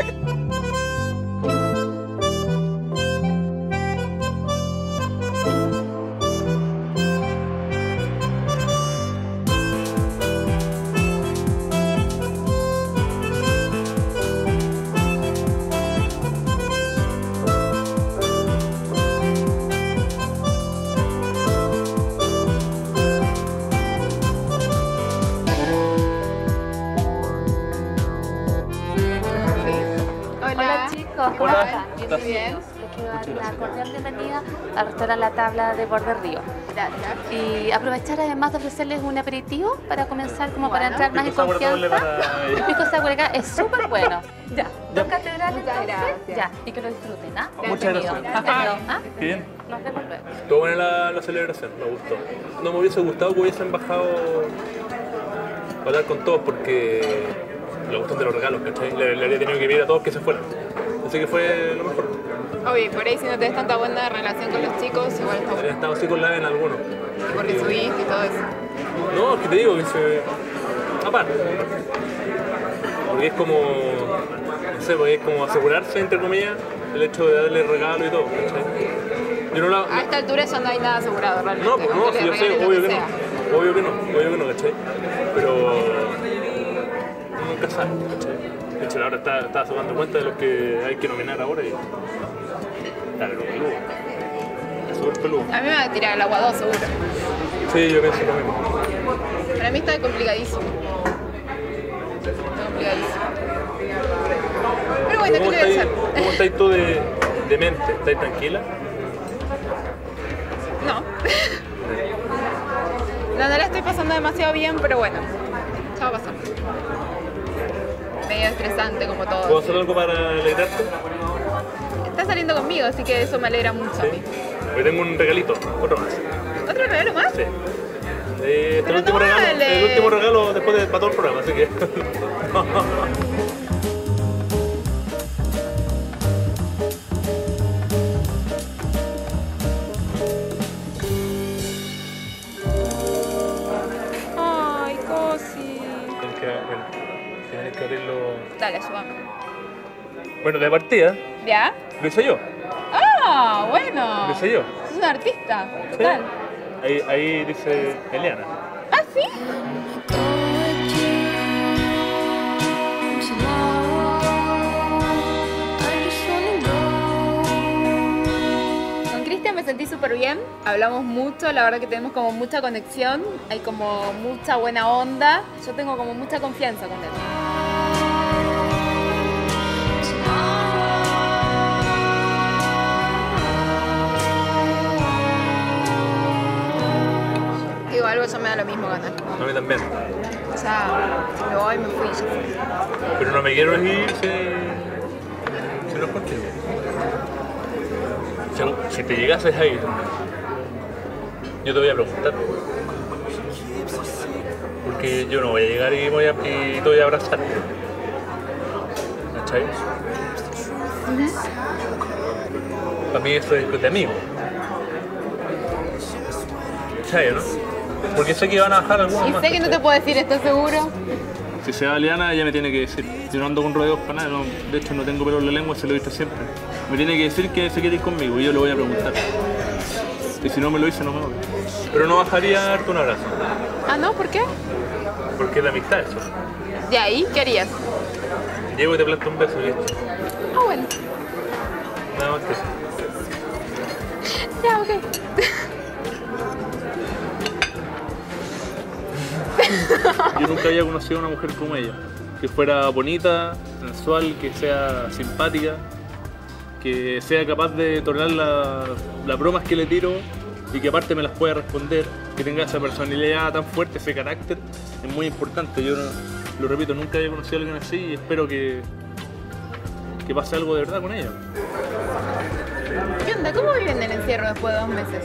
Hola chicos, ¿cómo Hola. están? ¿Estás Bien. Les quiero dar una cordial bienvenida al restaurante La Tabla de Borde Río. Gracias. Y aprovechar además de ofrecerles un aperitivo para comenzar, como para Bueno. entrar más en Pisco sour doble confianza. para ella. El pisco sour acá es súper bueno. Ya, dos catedrales Muchas entonces. gracias. Ya, y que lo disfruten, ¿ah? Muchas Bienvenido. gracias. Bienvenido, ¿ah? Qué bien. Nos vemos luego. Estuvo buena la celebración, me gustó. No me hubiese gustado que hubiesen bajado a hablar con todos porque le gustan de los regalos, ¿cachai? Le habría tenido que pedir a todos que se fueran. Así que fue lo mejor. Obvio, por ahí si no tenés tanta buena relación con los chicos, igual está Habría bueno. estado así con la en algunos. Porque subiste y todo eso. No, es que te digo que se. Aparte. Porque es como. No sé, porque es como asegurarse, entre comillas, el hecho de darle regalo y todo, ¿cachai? Yo no la. A esta altura ya no hay nada asegurado realmente. No, pues no, aunque si le yo sé, regales lo obvio que sea. no. Obvio que no, ¿cachai? Pero. Nunca sabe, ¿cachai? De hecho, ahora estaba tomando cuenta de los que hay que nominar ahora y. Está peludo. Es súper peludo. A mí me va a tirar el agua 2 seguro. Sí, yo pienso lo mismo. Para mí está complicadísimo. Está complicadísimo. Pero bueno, ¿qué te voy a hacer? ¿Cómo estáis tú de mente? ¿Estáis tranquila? No. No la estoy pasando demasiado bien, pero bueno. Ya va a pasar. Medio estresante como todo. ¿Puedo hacer algo para alegrarte? Está saliendo conmigo, así que eso me alegra mucho a mí. Hoy tengo un regalito, otro más. ¿Otro regalo más? Sí. Este es el último, no regalo, vale. el último regalo después para todo el programa, así que. Ay, Cosi. Tienes que abrirlo. Dale, ayúdame. Bueno, de partida, ¿Ya? lo hice yo. Ah, bueno. Lo hice yo. Sos un artista. Sí. Total. Ahí dice Eliana. ¿Ah, sí? Con Cristian me sentí súper bien, hablamos mucho, la verdad que tenemos como mucha conexión, hay como mucha buena onda, yo tengo como mucha confianza con él. Digo, algo ya me da lo mismo ganar. A mí también. O sea, me voy, me fui, ya fue. Pero no me quiero ir si no es contigo. Si te llegases a ir, yo te voy a preguntar. Porque yo no voy a llegar y te voy a abrazar. ¿Cachai? Para mí eso es de amigo. ¿Cachai, no? Porque sé que van a bajar algunos Y más. sé que no te puedo decir, ¿estás seguro? Si se va Liana, ella me tiene que decir. Yo no ando con rodeos para nada, de hecho no tengo pelo en la lengua, se lo he visto siempre. Me tiene que decir que se quiere ir conmigo y yo le voy a preguntar. Y si no me lo dice, no me voy. Pero no bajaría a darte un abrazo. Ah, ¿no? ¿Por qué? Porque es de amistad eso. ¿De ahí? ¿Qué harías? Llego y te planto un beso y listo. Ah, bueno. Nada más que eso. Ya, ok. Yo nunca había conocido a una mujer como ella. Que fuera bonita, sensual, que sea simpática, que sea capaz de tolerar las bromas que le tiro y que aparte me las pueda responder, que tenga esa personalidad tan fuerte, ese carácter, es muy importante. Yo lo repito, nunca había conocido a alguien así y espero que pase algo de verdad con ella. ¿Qué onda? ¿Cómo viven el encierro después de 2 meses?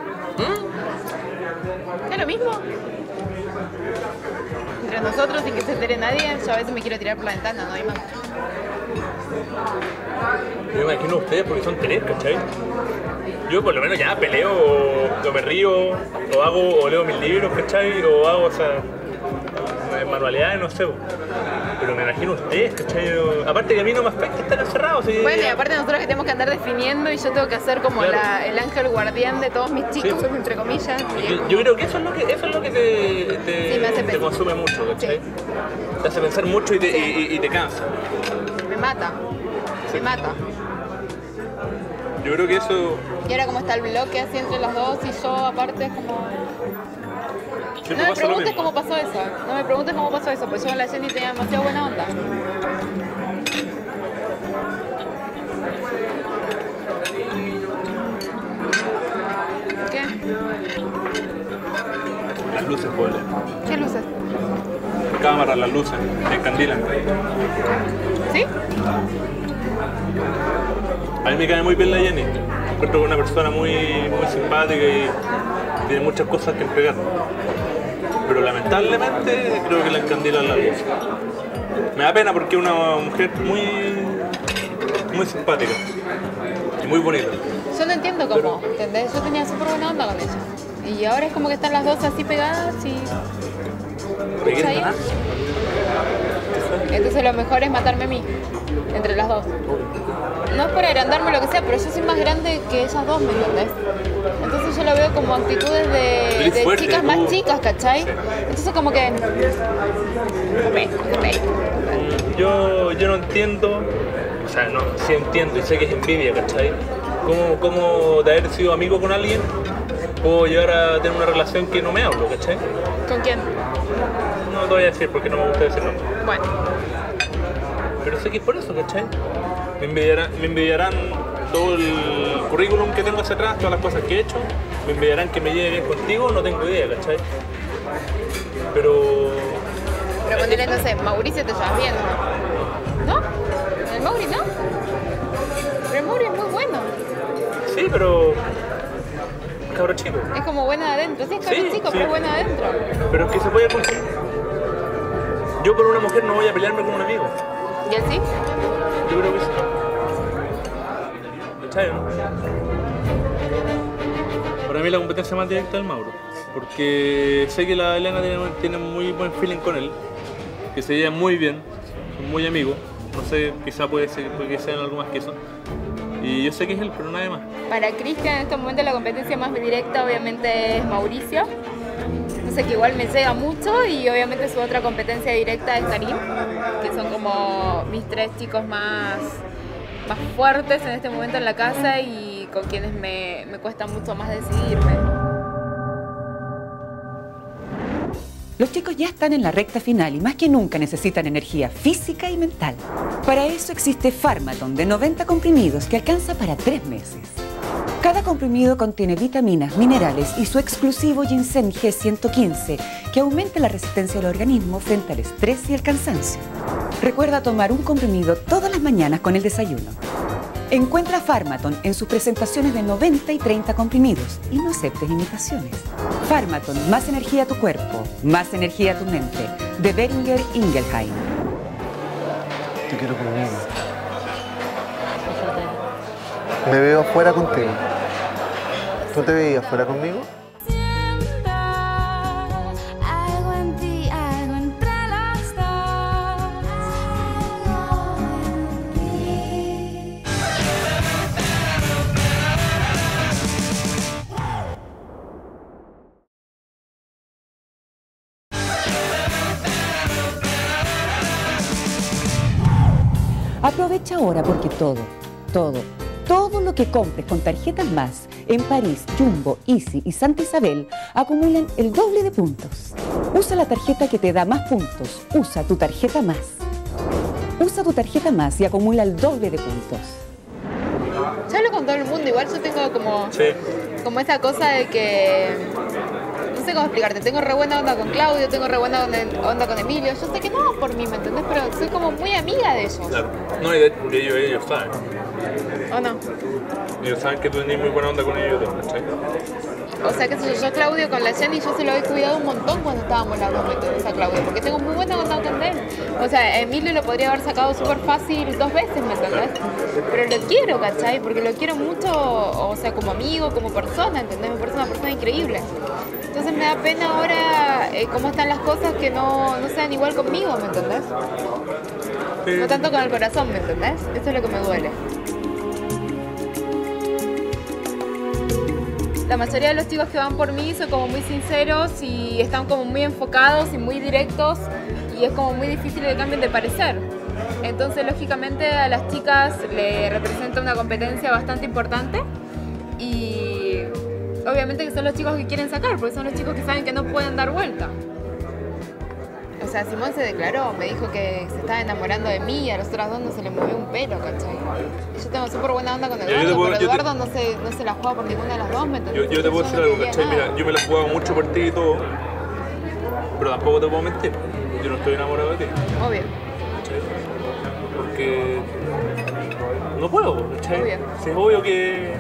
¿Es lo mismo? Entre nosotros, sin que se entere nadie, yo a veces me quiero tirar por la ventana, no hay más. Yo me imagino a ustedes porque son 3, ¿cachai? Yo por lo menos ya peleo, o me río, o leo mis libros, ¿cachai? O hago manualidades, no sé. Pero me imagino a ustedes, ¿cachai? Aparte que a mí no me afecta estar encerrado. ¿Sí? Bueno, y aparte nosotros que tenemos que andar definiendo y yo tengo que hacer como Claro. el ángel guardián de todos mis chicos, entre comillas. Yo creo que eso es lo que Sí, me hace te pensar. consume mucho, ¿cachai? Te hace pensar mucho y te cansa. Me mata. Me mata. Yo creo que eso... Y ahora como está el bloque así entre los dos y yo aparte es como... siempre No me pasa lo preguntes mismo. cómo pasó eso. No me preguntes cómo pasó eso, pues yo con la Jenny tenía demasiado buena onda. ¿Qué? Las luces, pues. ¿Qué luces? Cámaras, las luces, te encandilan. ¿Sí? A mí me cae muy bien la Jenny. Encuentro una persona muy simpática y tiene muchas cosas que entregar. Pero lamentablemente creo que la encandilan las luces. Me da pena porque es una mujer muy simpática y muy bonita. Yo no entiendo cómo, ¿entendés? Yo tenía súper buena onda con ella. Y ahora es como que están las dos así pegadas y... ¿Me quieren ¿Ahí? ganar? Entonces lo mejor es matarme a mí, entre las dos. No es por agrandarme o lo que sea, pero yo soy más grande que ellas dos, ¿me entendés? Entonces yo lo veo como actitudes de fuerte, chicas tú. más chicas, ¿cachai? Entonces como que... Yo no entiendo, o sea, no, sí entiendo y sé que es envidia, ¿cachai? ¿Cómo de haber sido amigo con alguien puedo llegar a tener una relación que no me hablo, ¿cachai? ¿Con quién? No te voy a decir porque no me gusta decir nombre. Bueno. Pero sé que es por eso, ¿cachai? Me envidiarán todo el currículum que tengo hacia atrás, todas las cosas que he hecho. Me envidiarán que me lleve bien contigo, no tengo idea, ¿cachai? Pero ponele, no sé, Mauricio te llevas bien, ¿no? ¿No? ¿El Mauri no? Pero el Mauri es muy bueno. sí, pero... cabro chico. Es como buena de adentro. Sí, es cabro Sí, chico, sí. pero es buena de adentro. Pero es que se puede conseguir. Yo con una mujer no voy a pelearme con un amigo. ¿Y él sí? Yo creo que sí. ¿Cachai, no? Para mí la competencia más directa es el Mauro. Porque sé que la Elena tiene muy buen feeling con él. Que se llevan muy bien. Son muy amigos. No sé, quizá puede que sean algo más que eso. Y yo sé que es él, pero nadie más. Para Cristian en este momento la competencia más directa obviamente es Mauricio. Entonces que igual me llega mucho y obviamente su otra competencia directa es Karim, que son como mis 3 chicos más fuertes en este momento en la casa y con quienes me cuesta mucho más decidirme. Los chicos ya están en la recta final y más que nunca necesitan energía física y mental. Para eso existe Pharmaton de 90 comprimidos que alcanza para 3 meses. Cada comprimido contiene vitaminas, minerales y su exclusivo ginseng G115 que aumenta la resistencia del organismo frente al estrés y el cansancio. Recuerda tomar un comprimido todas las mañanas con el desayuno. Encuentra Pharmaton en sus presentaciones de 90 y 30 comprimidos y no aceptes imitaciones. Pharmaton, más energía a tu cuerpo, más energía a tu mente. De Boehringer Ingelheim. Te quiero conmigo. Me veo afuera contigo. ¿Tú te veías afuera conmigo? Algo en ti, algo entre los dos. Algo en ti. Aprovecha ahora porque todo lo que compres con tarjetas Más en París, Jumbo, Easy y Santa Isabel acumulan el doble de puntos. Usa la tarjeta que te da más puntos. Usa tu tarjeta Más. Usa tu tarjeta Más y acumula el doble de puntos. Yo hablo con todo el mundo, igual yo tengo como esa cosa de que... No sé cómo explicarte, tengo re buena onda con Claudio, tengo re buena onda con Emilio. Yo sé que no por mí, ¿me entendés? Pero soy como muy amiga de ellos. Claro. No, y de ellos saben. ¿O no? Ellos saben que tú tenés muy buena onda con ellos, ¿cachai? O sea, que yo Claudio con la Jenny, yo se lo he cuidado un montón cuando estábamos las dos metidos a Claudio, porque tengo muy buena onda con él. O sea, Emilio lo podría haber sacado súper fácil 2 veces, ¿me entendés? Pero lo quiero, ¿cachai? Porque lo quiero mucho, o sea, como amigo, como persona, ¿entendés? Me parece una persona increíble. Entonces me da pena ahora cómo están las cosas que no sean igual conmigo, ¿me entendés? No tanto con el corazón, ¿me entendés? Eso es lo que me duele. La mayoría de los chicos que van por mí son como muy sinceros y están como muy enfocados y muy directos y es como muy difícil que cambien de parecer. Entonces, lógicamente, a las chicas le representa una competencia bastante importante y obviamente que son los chicos que quieren sacar, porque son los chicos que saben que no pueden dar vuelta. O sea, Simón se declaró, me dijo que se estaba enamorando de mí y a los otros dos no se le movió un pelo, ¿cachai? Yo tengo súper buena onda con Eduardo, pero Eduardo no se la juega por ninguna de las dos, ¿me entendés? Yo te puedo decir algo, ¿cachai? Mira, yo me la he jugado mucho por ti y todo, pero tampoco te puedo mentir. Yo no estoy enamorado de ti. Obvio. ¿Cachai? Porque no puedo, ¿cachai? Obvio. Si es obvio que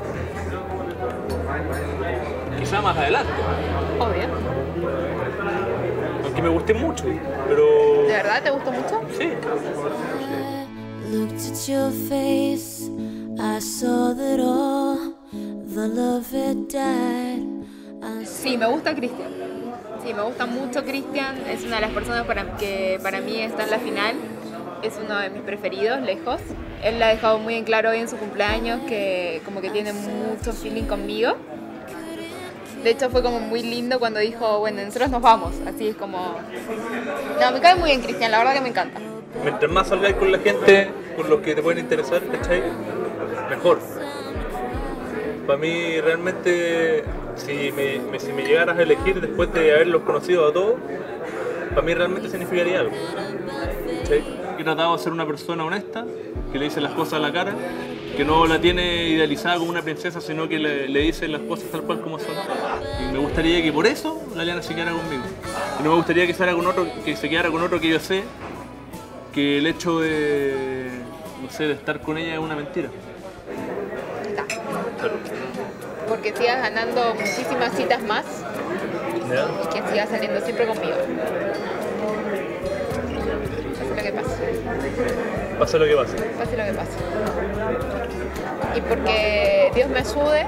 quizá más adelante. Obvio. Aunque me guste mucho, pero... ¿De verdad te gustó mucho? Sí. Looked at your face, I saw that all the love had died. Sí, me gusta Cristian. Sí, me gusta mucho Cristian. Es una de las personas que para mí está en la final. Es uno de mis preferidos, lejos. Él la ha dejado muy en claro hoy en su cumpleaños que como que tiene mucho feeling conmigo. De hecho fue como muy lindo cuando dijo, bueno, nosotros nos vamos. Así es como... No, me cae muy bien Cristian, la verdad que me encanta. Mientras más salgáis con la gente, con los que te pueden interesar, ¿cachai? Mejor. Para mí realmente, si me llegaras a elegir después de haberlos conocido a todos, para mí realmente significaría algo. ¿Cachai? He tratado de ser una persona honesta, que le dice las cosas a la cara, que no la tiene idealizada como una princesa, sino que le dice las cosas tal cual como son. Y me gustaría que por eso la Liana se quedara conmigo. Y no me gustaría que se quedara con otro que yo sé que el hecho de, no sé, de estar con ella es una mentira. Claro. Porque sigas ganando muchísimas citas más ¿Ya? y que sigas saliendo siempre conmigo. Pase lo que pase. Pase lo que pase. Pase lo que pase. Y porque Dios me ayude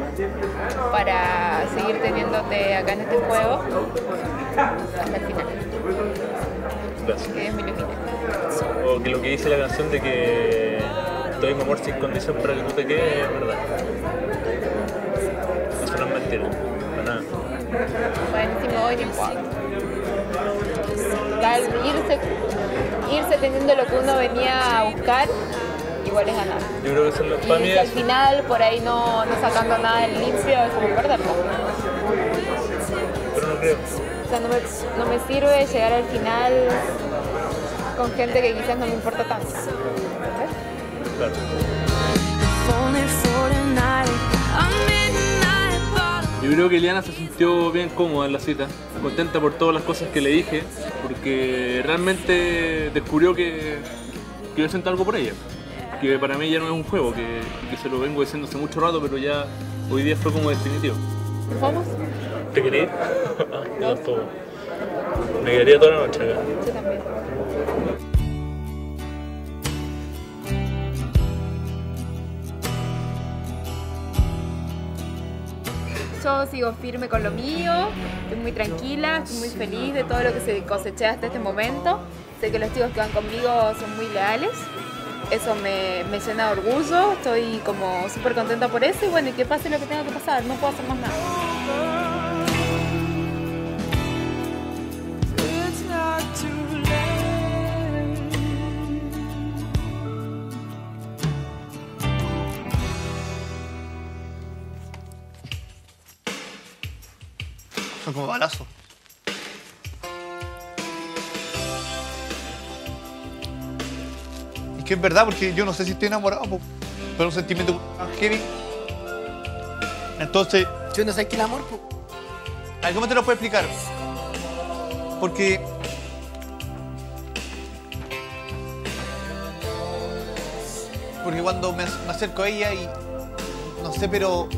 para seguir teniéndote acá en este juego hasta el final. Gracias. Que Dios me ilumine. O que lo que dice la canción de que doy mi amor sin condición para que tú te quedes, es verdad. Eso no es mentira, para nada. Buenísimo, hoy no importa. Tal, irse teniendo lo que uno venía a buscar igual es ganar. Yo creo que eso es lo Y para mí. si al final, por ahí no sacando nada del inicio, es como perderlo. Pero no creo. O sea, no me sirve llegar al final con gente que quizás no me importa tanto. ¿Entendés? Claro. Yo creo que Eliana se sintió bien cómoda en la cita, contenta por todas las cosas que le dije, porque realmente descubrió que yo siento algo por ella. Que para mí ya no es un juego, que se lo vengo diciendo hace mucho rato, pero ya hoy día fue como definitivo. ¿Nos vamos? ¿Te querés ir? Yo tampoco. Me quedaría toda la noche acá. Yo también. Yo sigo firme con lo mío, estoy muy tranquila, estoy muy feliz de todo lo que se coseché hasta este momento. Sé que los chicos que van conmigo son muy leales, eso me llena de orgullo, estoy como súper contenta por eso y bueno, y que pase lo que tenga que pasar, no puedo hacer más nada. Son como balazos. Es que es verdad, porque yo no sé si estoy enamorado, pero un sentimiento heavy. Entonces... Yo no sé qué es el amor, po. ¿Cómo te lo puedo explicar? Porque... Porque cuando me acerco a ella y... No sé, pero...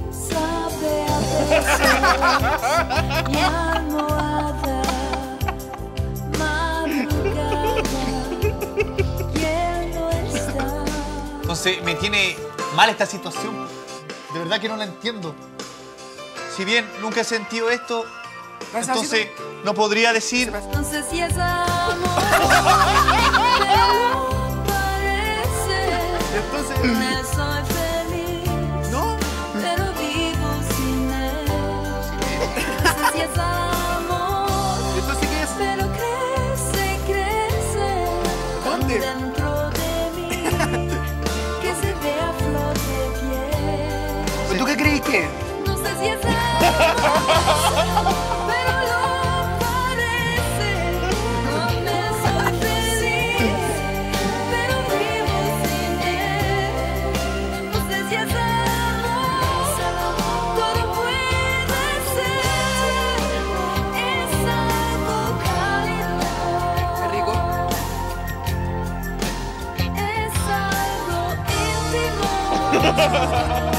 Entonces me tiene mal esta situación. De verdad que no la entiendo. Si bien nunca he sentido esto, entonces no podría decir... No sé si es amor, pero parece. Entonces... Me soy feliz, ¿no? Pero vivo sin él. No sé si es amor, ¿Entonces qué es? pero crece, crece. ¿Dónde? Dentro de mí, que se ve a flor de piel. ¿Tú qué crees que es? No sé si es amor, pero lo parece. No me soy feliz, pero vivo sin él. No sé si es amor, todo puede ser. Es algo cálido. Qué rico. Es algo íntimo.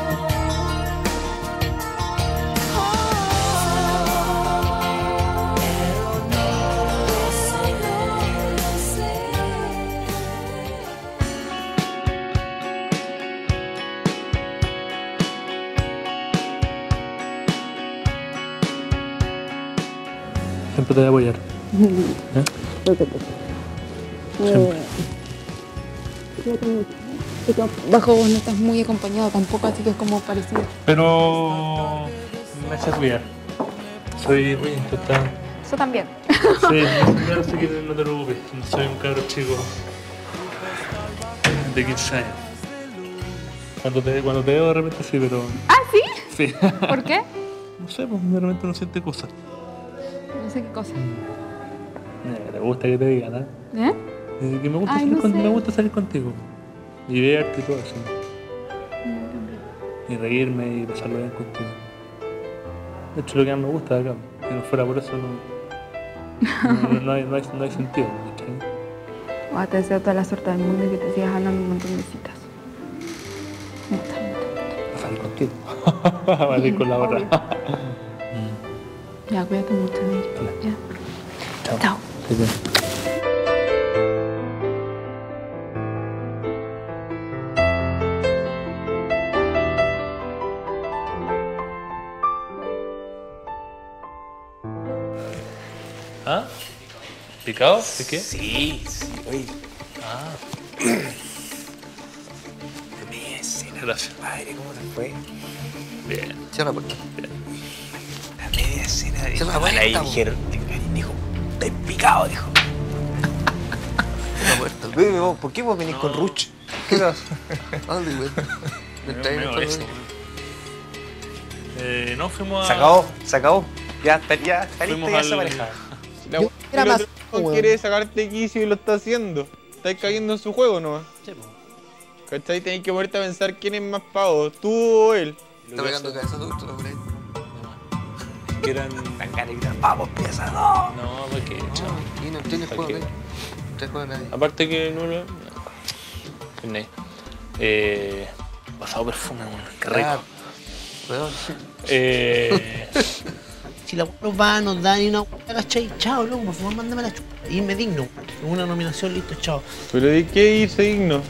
Siempre te voy a apoyar. No te preocupes. Bajo vos no estás muy acompañado tampoco, así que es como parecido. Pero... me haces cuidar. Soy muy intentado. Yo también. Sí, yo sé que no te preocupes. No soy un cabro chico de 15 años. Cuando te veo de repente sí, pero... ¿Ah, sí? Sí. ¿Por qué? No sé, pues de repente no siente cosas. No sé qué cosa. Me gusta que te digan, ¿eh? Que me gusta, Ay, no sé. me gusta salir contigo. Y verte y todo eso. Y reírme y pasarlo bien contigo. De hecho, lo que más me gusta de acá. Si no fuera por eso, no hay sentido. ¿Cachai? Te deseo toda la suerte del mundo y que te sigas ganando un montón de citas. A salir contigo. A salir con la otra. Ya, cuídate mucho, Neri. Ya. Chao. Chao. Sí, sí. ¿Ah? ¿Picado? ¿De qué? Sí, sí, oye. Ah. Gracias. Padre, ¿cómo te fue? Bien. Cierra la puerta. Bien. La media escena de Cierra la puerta, ahí po. dijeron, dijo, estáis picado, dijo. Cierra la puerta. Bebe, vos, ¿por qué vos venís con Ruch? ¿Qué tal? ¿Dónde, güey? Me traen el eso, no, fuimos a... Se acabó. Ya está listo, ya se manejaba. La weá quiere sacarte quicio y lo está haciendo. Estáis cayendo en su juego nomás. Sí, po. ¿Cachai? Tenés que ponerte a pensar quién es más pavo, tú o él. Está pegando cabeza tú, tú lo crees. Que eran... ¡Vamos, pieza, no! No, porque... Y no tienes juego, ¿no? No te juega nadie. Aparte que no lo... pasado perfume, weón. Qué rico. Weón. Si la nos va, nos da ni una hueá, ¿cachai? Chao, loco, por favor, mándame la chupa. Irme digno. Una nominación, listo, chao. ¿Pero de qué irse digno?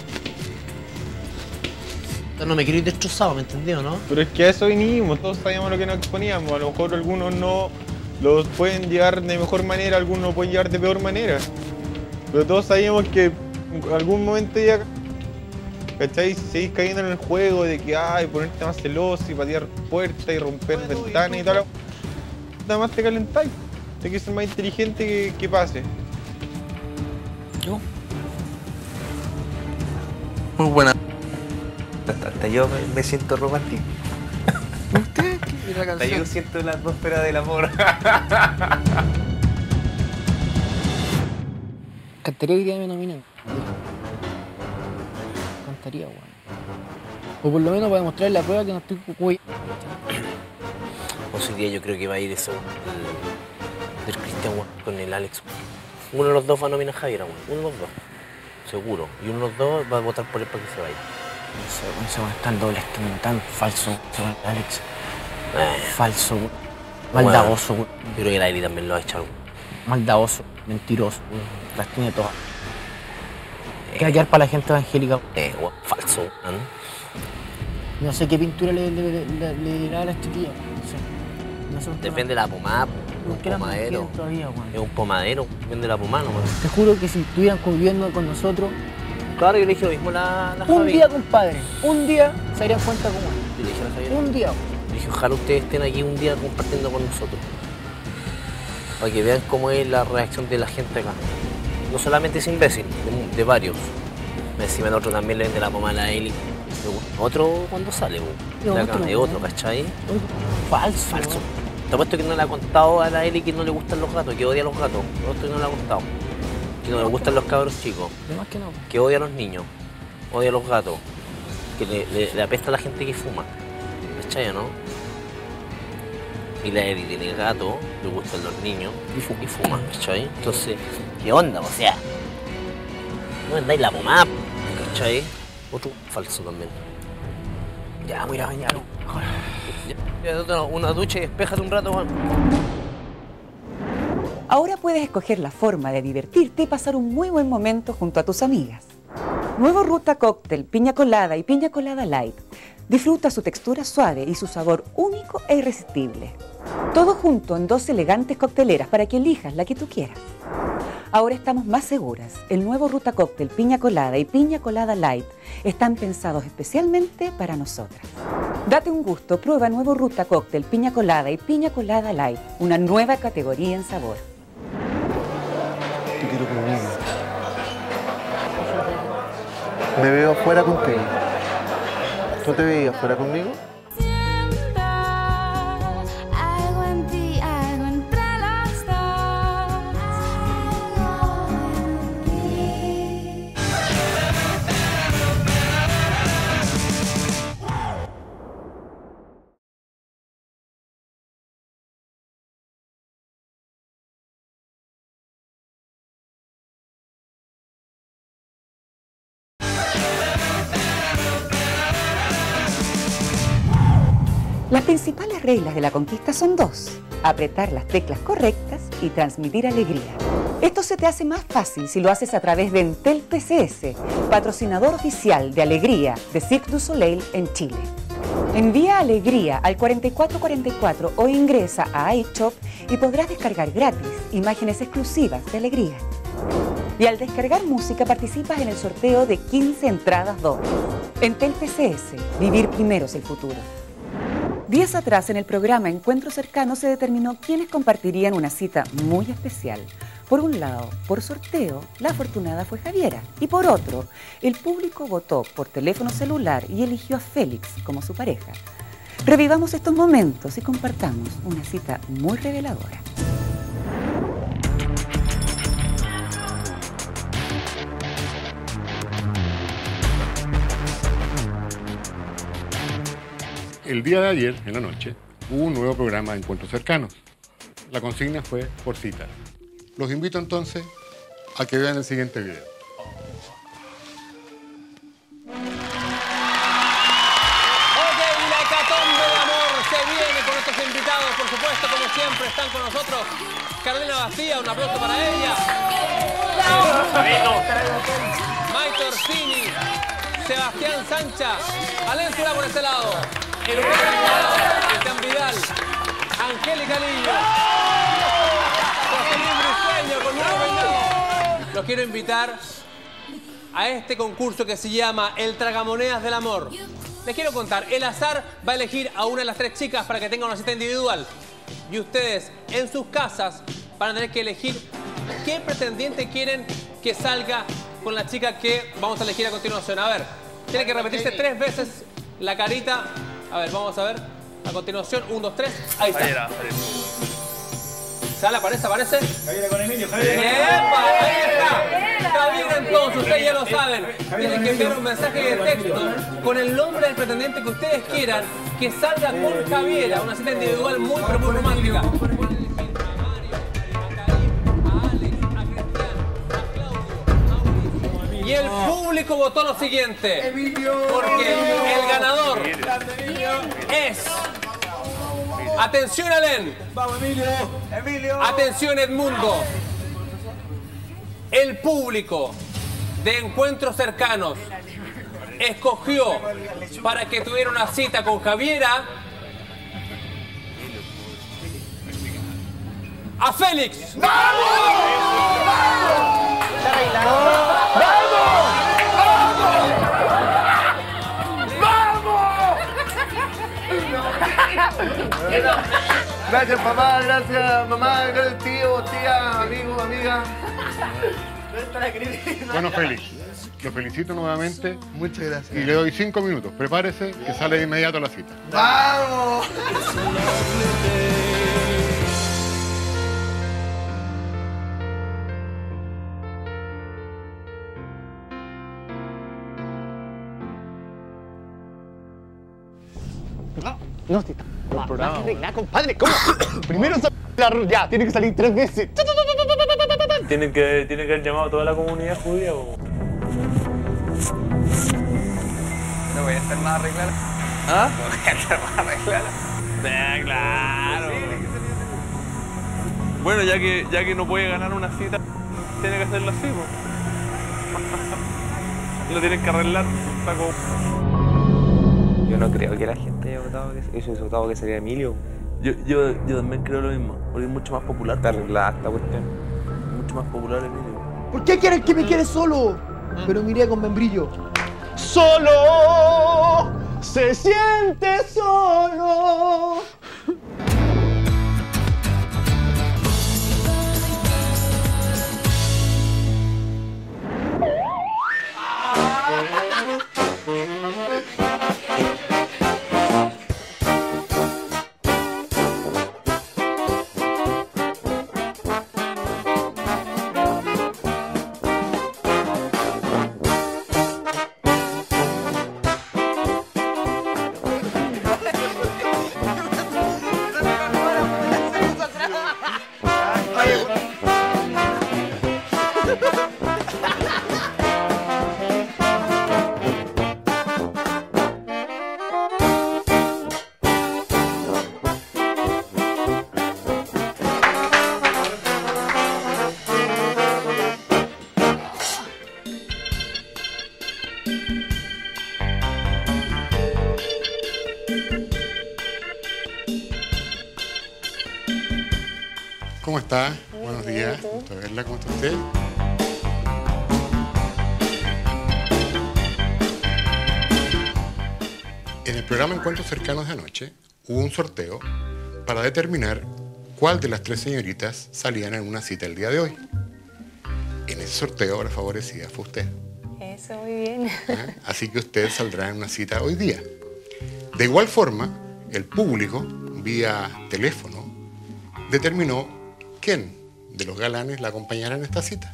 No me quiero ir destrozado, ¿me entendió, no? Pero es que a eso vinimos, todos sabíamos lo que nos exponíamos. A lo mejor algunos no los pueden llevar de mejor manera, algunos lo pueden llevar de peor manera. Pero todos sabíamos que en algún momento ya... ¿Cachai? Si seguís cayendo en el juego de que ponerte más celoso y patear puertas y romper ventanas y tal, nada más te calentáis. Tienes que ser más inteligente que pase. ¿Yo? Muy buena. Hasta yo me siento romántico. ¿Usted? ¿Qué la Hasta canción? yo siento la atmósfera del amor. Cantaría hoy día me nominan. Cantaría, weón. O por lo menos para demostrar la prueba que no estoy cuy. Hoy día yo creo que va a ir eso del Cristian, weón, con el Alex. Uno de los dos va a nominar a Javier, weón. Uno de los dos. Seguro. Y uno de los dos va a votar por él para que se vaya. Ese weón es tan doble, tan falso, ese weón, Alex. Falso, weón. Maldadoso, weón. Yo creo que la Eli también lo ha echado. Maldadoso, mentiroso, weón. Las tiene todas. ¿Qué va a quedar para la gente evangélica? Weón, falso, weón. No sé qué pintura le dirá a la chiquilla. No sé. Depende de la pomada. Un pomadero. Es un pomadero. Depende de la pomada, nomás. Te juro que si estuvieran conviviendo con nosotros. Claro, yo le dije lo mismo a la Javi. Un día, compadre. Un día se darían cuenta cómo es. Yo le dije a la Javi. Un día. Le dije, ojalá ustedes estén aquí un día compartiendo con nosotros. Para que vean cómo es la reacción de la gente acá. No solamente es imbécil, de varios. Encima el otro también le vende la pomada a la Eli. Otro cuando sale, de otro, ¿cachai? Falso. Te apuesto que no le ha contado a la Eli que no le gustan los gatos, que odia a los gatos. Otro que no le ha contado. Que no le gustan los cabros chicos. Que no. Que odia a los niños. Odia a los gatos. Que le apesta a la gente que fuma. ¿Cachai o no? Y la Eli tiene gato, le gustan los niños y fuma, ¿cachai? Entonces, ¿qué onda? O sea, no vendáis la pomada, ¿cachai? Otro falso también. Ya, voy a ir a bañar. Una ducha y despéjate un rato, man. Ahora puedes escoger la forma de divertirte y pasar un muy buen momento junto a tus amigas. Nuevo Ruta Cóctel, piña colada y piña colada light. Disfruta su textura suave y su sabor único e irresistible. Todo junto en 2 elegantes cocteleras para que elijas la que tú quieras. Ahora estamos más seguras. El nuevo Ruta Cóctel, piña colada y piña colada light están pensados especialmente para nosotras. Date un gusto, prueba nuevo Ruta Cóctel, piña colada y piña colada light, una nueva categoría en sabor. Te quiero conmigo. Me veo afuera contigo. ¿Tú te veías afuera conmigo? Algo en ti, algo entre los dos. Algo en ti. Las principales reglas de la conquista son 2. Apretar las teclas correctas y transmitir alegría. Esto se te hace más fácil si lo haces a través de Entel PCS, patrocinador oficial de Alegría de Cirque du Soleil en Chile. Envía Alegría al 4444 o ingresa a iShop y podrás descargar gratis imágenes exclusivas de Alegría. Y al descargar música participas en el sorteo de 15 entradas dobles. Entel PCS, vivir primero es el futuro. Días atrás, en el programa Encuentro Cercano, se determinó quiénes compartirían una cita muy especial. Por un lado, por sorteo, la afortunada fue Javiera. Y por otro, el público votó por teléfono celular y eligió a Félix como su pareja. Revivamos estos momentos y compartamos una cita muy reveladora. El día de ayer, en la noche, hubo un nuevo programa de encuentros cercanos. La consigna fue por cita. Los invito entonces a que vean el siguiente video. Ok, la hecatombe del amor se viene con estos invitados, por supuesto, como siempre, están con nosotros. Carolina Bastía, un aplauso para ella. Maite Orsini, Sebastián Sancha, Alén Sula por este lado, Cristian Vidal, Angélica Lillo, José Luis Briceño con Nuevo Peinado. Los quiero invitar a este concurso que se llama El Tragamonedas del Amor. Les quiero contar, el azar va a elegir a una de las 3 chicas para que tenga una cita individual. Y ustedes, en sus casas, van a tener que elegir qué pretendiente quieren que salga con la chica que vamos a elegir a continuación. A ver, tiene que repetirse 3 veces la carita. A ver, vamos a ver. A continuación, 1, 2, 3. Ahí está. ¿Sale? ¿Aparece? ¿Aparece? Javiera con Emilio. ¡Epa! Ahí está. Javiera, entonces, ustedes ya lo saben. Tienen que enviar un mensaje de texto con el nombre del pretendiente que ustedes quieran que salga con Javiera. Una cita individual muy, pero muy romántica. Y el público votó lo siguiente. Porque el ganador es... Atención, Alén. Vamos, Emilio. Emilio. Atención, Edmundo. El público de Encuentros Cercanos escogió para que tuviera una cita con Javiera a Félix. ¡Vamos! Gracias papá, gracias mamá, gracias tío, tía, amigo, amiga. Bueno, Félix, lo felicito nuevamente. Muchas gracias. Y le doy 5 minutos. Prepárese, que sale de inmediato la cita. ¡Vamos! No, si está. El programa. Arreglar, compadre, ¿cómo? Primero ya, tiene que salir 3 veces. Tiene que haber llamado a toda la comunidad judía. ¿O? No voy a hacer más arreglar. ¿Ah? No voy a hacer más arreglar. Claro. Bueno, ya que no puede ganar una cita, tiene que hacerlo así, po. Lo tienen que arreglar. Está como... Yo no creo que la gente haya votado que sería Emilio. Yo también creo lo mismo, porque es mucho más popular. Está arreglada esta cuestión. Mucho más popular Emilio. ¿Por qué quieren que me quede solo? Pero miré con membrillo. Solo se siente solo. ¿Cómo está? Buenos días. Gusto verla. ¿Cómo está usted? En el programa Encuentros Cercanos de anoche hubo un sorteo para determinar cuál de las 3 señoritas salían en una cita el día de hoy. En ese sorteo la favorecida fue usted. Eso, muy bien. Así que usted saldrá en una cita hoy día. De igual forma, el público, vía teléfono, determinó quién de los galanes la acompañará en esta cita.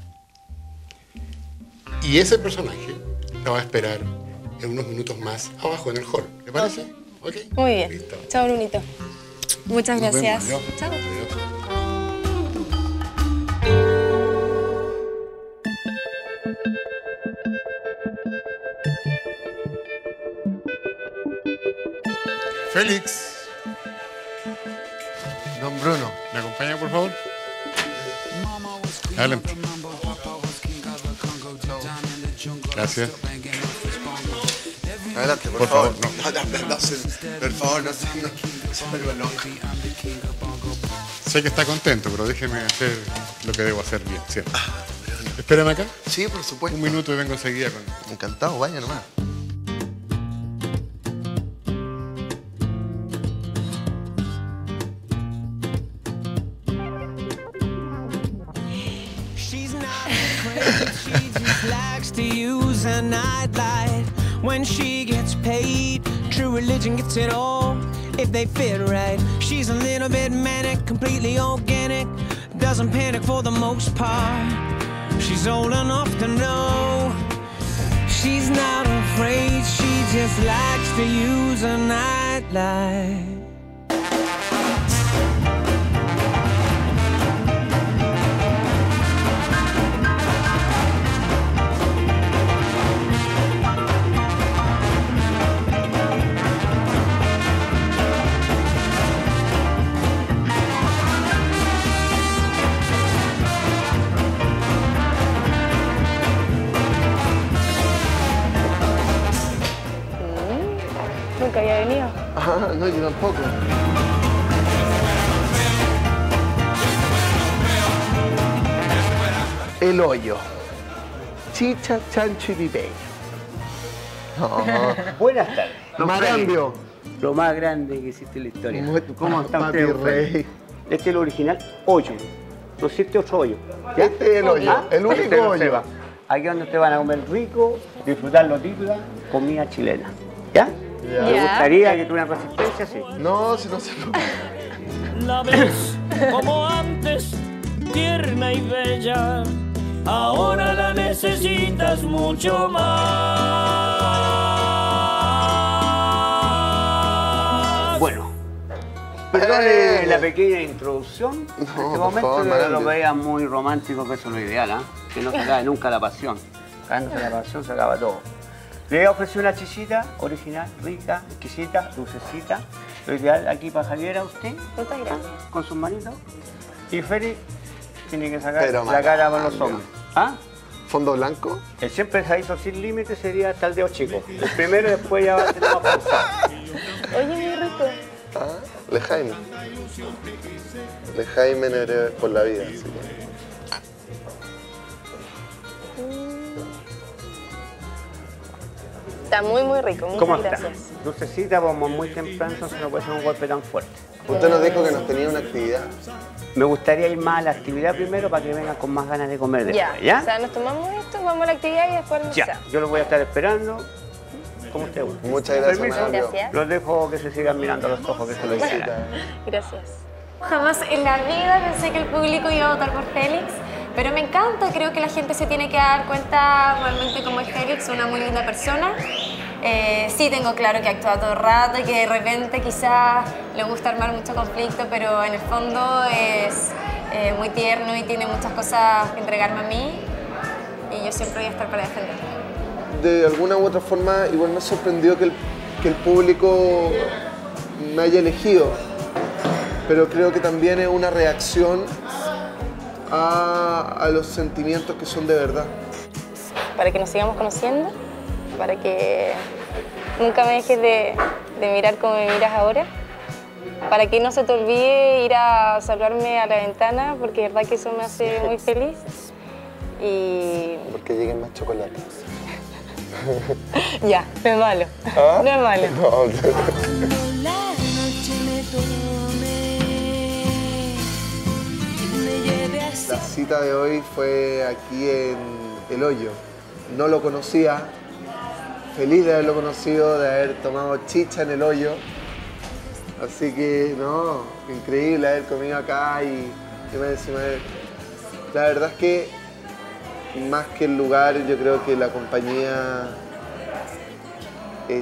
Y ese personaje la va a esperar en unos minutos más abajo en el hall. ¿Le parece? ¿Ok? Muy bien. Listo. Chao, Brunito. Muchas Nos gracias. vemos. Adiós. Chao. Félix. Don Bruno. ¿Me acompaña, por favor? Adelante. Gracias. Adelante, por favor. No, por favor, no se vuelva loco. Sé que está contento, pero déjeme hacer lo que debo hacer bien, ¿cierto? Espérame acá. Sí, por supuesto. Un minuto y vengo enseguida con... Encantado, vaya nomás. She's not afraid, she just likes to use a nightlight. When she gets paid, true religion gets it all if they fit right. She's a little bit manic, completely organic, doesn't panic for the most part. She's old enough to know she's not afraid, she just likes to use a nightlight. Nunca había venido. Ah, no, yo tampoco. El hoyo. Chicha, chancho y pipeño. Buenas tardes. Marambio. Lo más grande que existe en la historia. ¿Cómo está papi usted, rey? Este es el original hoyo. No existe otro hoyo. ¿Ya? Este es el hoyo, el único Usted lo hoyo. sepa. Aquí donde ustedes van a comer rico, disfrutar lo típico, comida chilena. ¿Ya? Ya. ¿Me gustaría que tuviera resistencia? Sí. No, si no se lo... La ves como antes, tierna y bella. Ahora la necesitas mucho más. Bueno, perdone la pequeña introducción. En este momento favor, yo Marambio. lo veía muy romántico, que eso es lo ideal, ¿ah? Que no se acabe nunca la pasión. Acabándose la pasión se acaba todo. Le he ofrecido una chichita original, rica, exquisita, dulcecita. Lo ideal aquí para Javiera, usted. Muchas gracias. Con sus manitos. Y Félix tiene que sacar Pero, la cara para los Marambio. hombres. ¿Ah? ¿Fondo blanco? El siempre se hizo sin límite sería hasta el dedo chico. El primero y después ya va a tener más pausado. Oye, muy rico. Ah, Le Jaime. Le Jaime Nebre por la vida. Así que... Está muy, muy rico. Muchas ¿Cómo está? gracias. Dulcecita, como muy temprano, entonces no puede ser un golpe tan fuerte. Usted nos dijo que nos tenía una actividad. Me gustaría ir más a la actividad primero para que vengan con más ganas de comer después, ¿ya? O sea, nos tomamos esto, vamos a la actividad y después almorzamos. Ya, yo los voy a estar esperando. ¿Cómo usted gusta? Muchas gracias, Permiso. Marambio. Gracias. Los dejo que se sigan mirando los ojos, que se lo hicieran. Gracias. Jamás en la vida pensé que el público iba a votar por Félix, pero me encanta, creo que la gente se tiene que dar cuenta realmente cómo es Félix, una muy linda persona. Sí tengo claro que actúa todo el rato y que de repente quizás le gusta armar mucho conflicto, pero en el fondo es muy tierno y tiene muchas cosas que entregarme a mí y yo siempre voy a estar para defenderlo. De alguna u otra forma, igual me sorprendió que el público me haya elegido. Pero creo que también es una reacción a los sentimientos que son de verdad. Para que nos sigamos conociendo, para que nunca me dejes de mirar como me miras ahora, para que no se te olvide ir a saludarme a la ventana, porque es verdad que eso me hace muy feliz. Y Porque lleguen más chocolates. ya, no es malo. ¿Ah? No es malo. No. La noche me tome y me lleve así. visita de hoy fue aquí en El Hoyo. No lo conocía, feliz de haberlo conocido, de haber tomado chicha en El Hoyo. Así que, no, increíble haber comido acá y más encima de... La verdad es que, más que el lugar, yo creo que la compañía es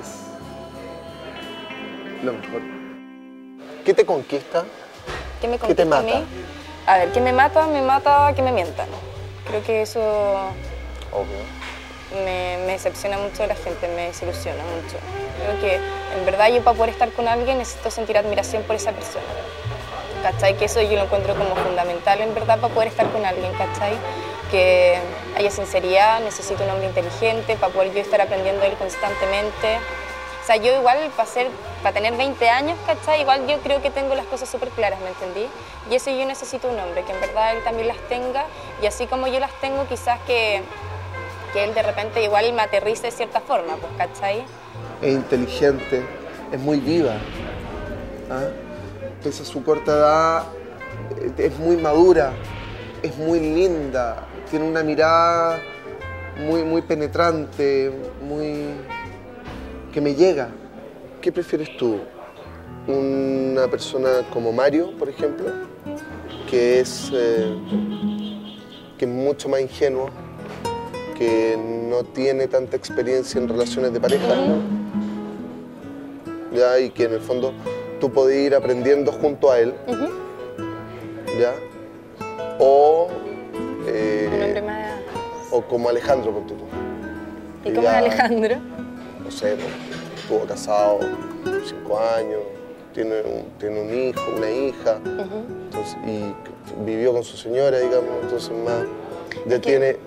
lo mejor. ¿Qué te conquista? ¿Qué me ¿Qué te conquista a mata? mí? A ver, ¿qué me mata? Me mata que me mientan. Creo que eso Obvio. me decepciona mucho de la gente, me desilusiona mucho. Creo que en verdad yo para poder estar con alguien necesito sentir admiración por esa persona. ¿Cachai? Que eso yo lo encuentro como fundamental en verdad para poder estar con alguien, ¿cachai? Que haya sinceridad, necesito un hombre inteligente para poder yo estar aprendiendo de él constantemente. O sea, yo igual para tener 20 años, ¿cachai? Igual yo creo que tengo las cosas súper claras, ¿me entendí? Y eso yo necesito un hombre, que en verdad él también las tenga y así como yo las tengo, quizás que él de repente igual me aterrice de cierta forma, pues, ¿cachai? Es inteligente, es muy viva. ¿Ah? Pese a su corta edad, es muy madura, es muy linda, tiene una mirada muy penetrante, que me llega. ¿Qué prefieres tú? ¿Una persona como Mario, por ejemplo, que es mucho más ingenuo, que no tiene tanta experiencia en relaciones de pareja, ¿ya? Y que en el fondo tú podés ir aprendiendo junto a él, ¿ya? O, un hombre más... o como Alejandro, por tu. ¿Y cómo es Alejandro? No sé, estuvo casado 5 años, tiene un hijo, una hija, entonces, y vivió con su señora, digamos, entonces más, ya tiene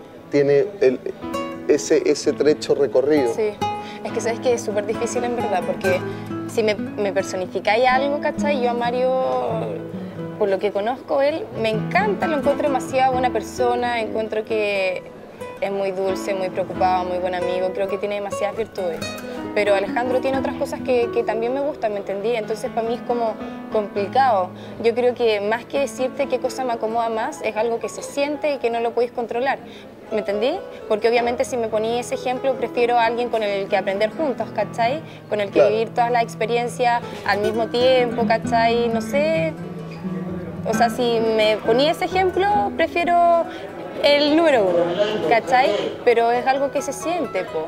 ese trecho recorrido. Sí, es que sabes que es súper difícil en verdad, porque si me personificáis algo, ¿cachai? Yo a Mario, por lo que conozco él, me encanta, lo encuentro demasiado buena persona, encuentro que es muy dulce, muy preocupado, muy buen amigo, creo que tiene demasiadas virtudes. Pero Alejandro tiene otras cosas que también me gustan, ¿me entendí? Entonces para mí es como complicado. Yo creo que más que decirte qué cosa me acomoda más, es algo que se siente y que no lo podéis controlar, ¿me entendí? Porque obviamente si me ponía ese ejemplo, prefiero a alguien con el que aprender juntos, ¿cachai? Con el que vivir todas las experiencias al mismo tiempo, ¿cachai? No sé. O sea, si me ponía ese ejemplo, prefiero el número 1, ¿cachai? Pero es algo que se siente, po.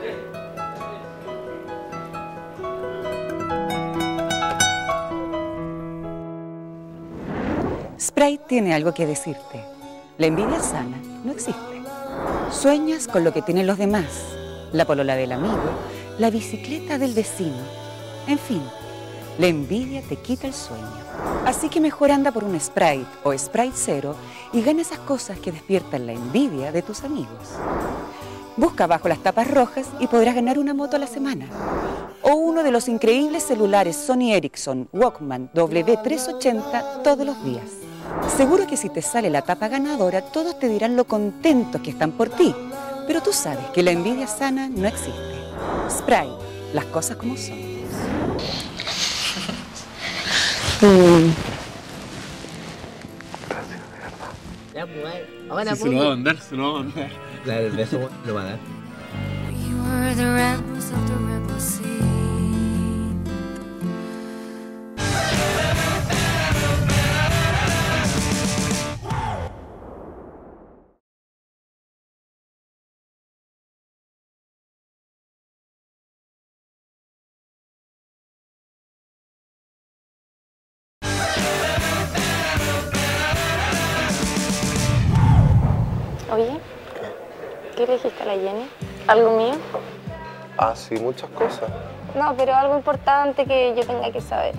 Sprite tiene algo que decirte. La envidia sana no existe. Sueñas con lo que tienen los demás, la polola del amigo, la bicicleta del vecino. En fin, la envidia te quita el sueño. Así que mejor anda por un Sprite o Sprite Zero y gana esas cosas que despiertan la envidia de tus amigos. Busca bajo las tapas rojas y podrás ganar una moto a la semana. O uno de los increíbles celulares Sony Ericsson Walkman W380 todos los días. Seguro que si te sale la tapa ganadora, todos te dirán lo contentos que están por ti. Pero tú sabes que la envidia sana no existe. Sprite, las cosas como son. Ya, pues, ahora Sí, se lo va a mandar, se lo va a mandar. Claro, el beso lo va a dar. You were the rebels of the rebel sea. Oye, ¿qué le dijiste a la Jenny? ¿Algo mío? Ah, sí, muchas cosas. No, pero algo importante que yo tenga que saber.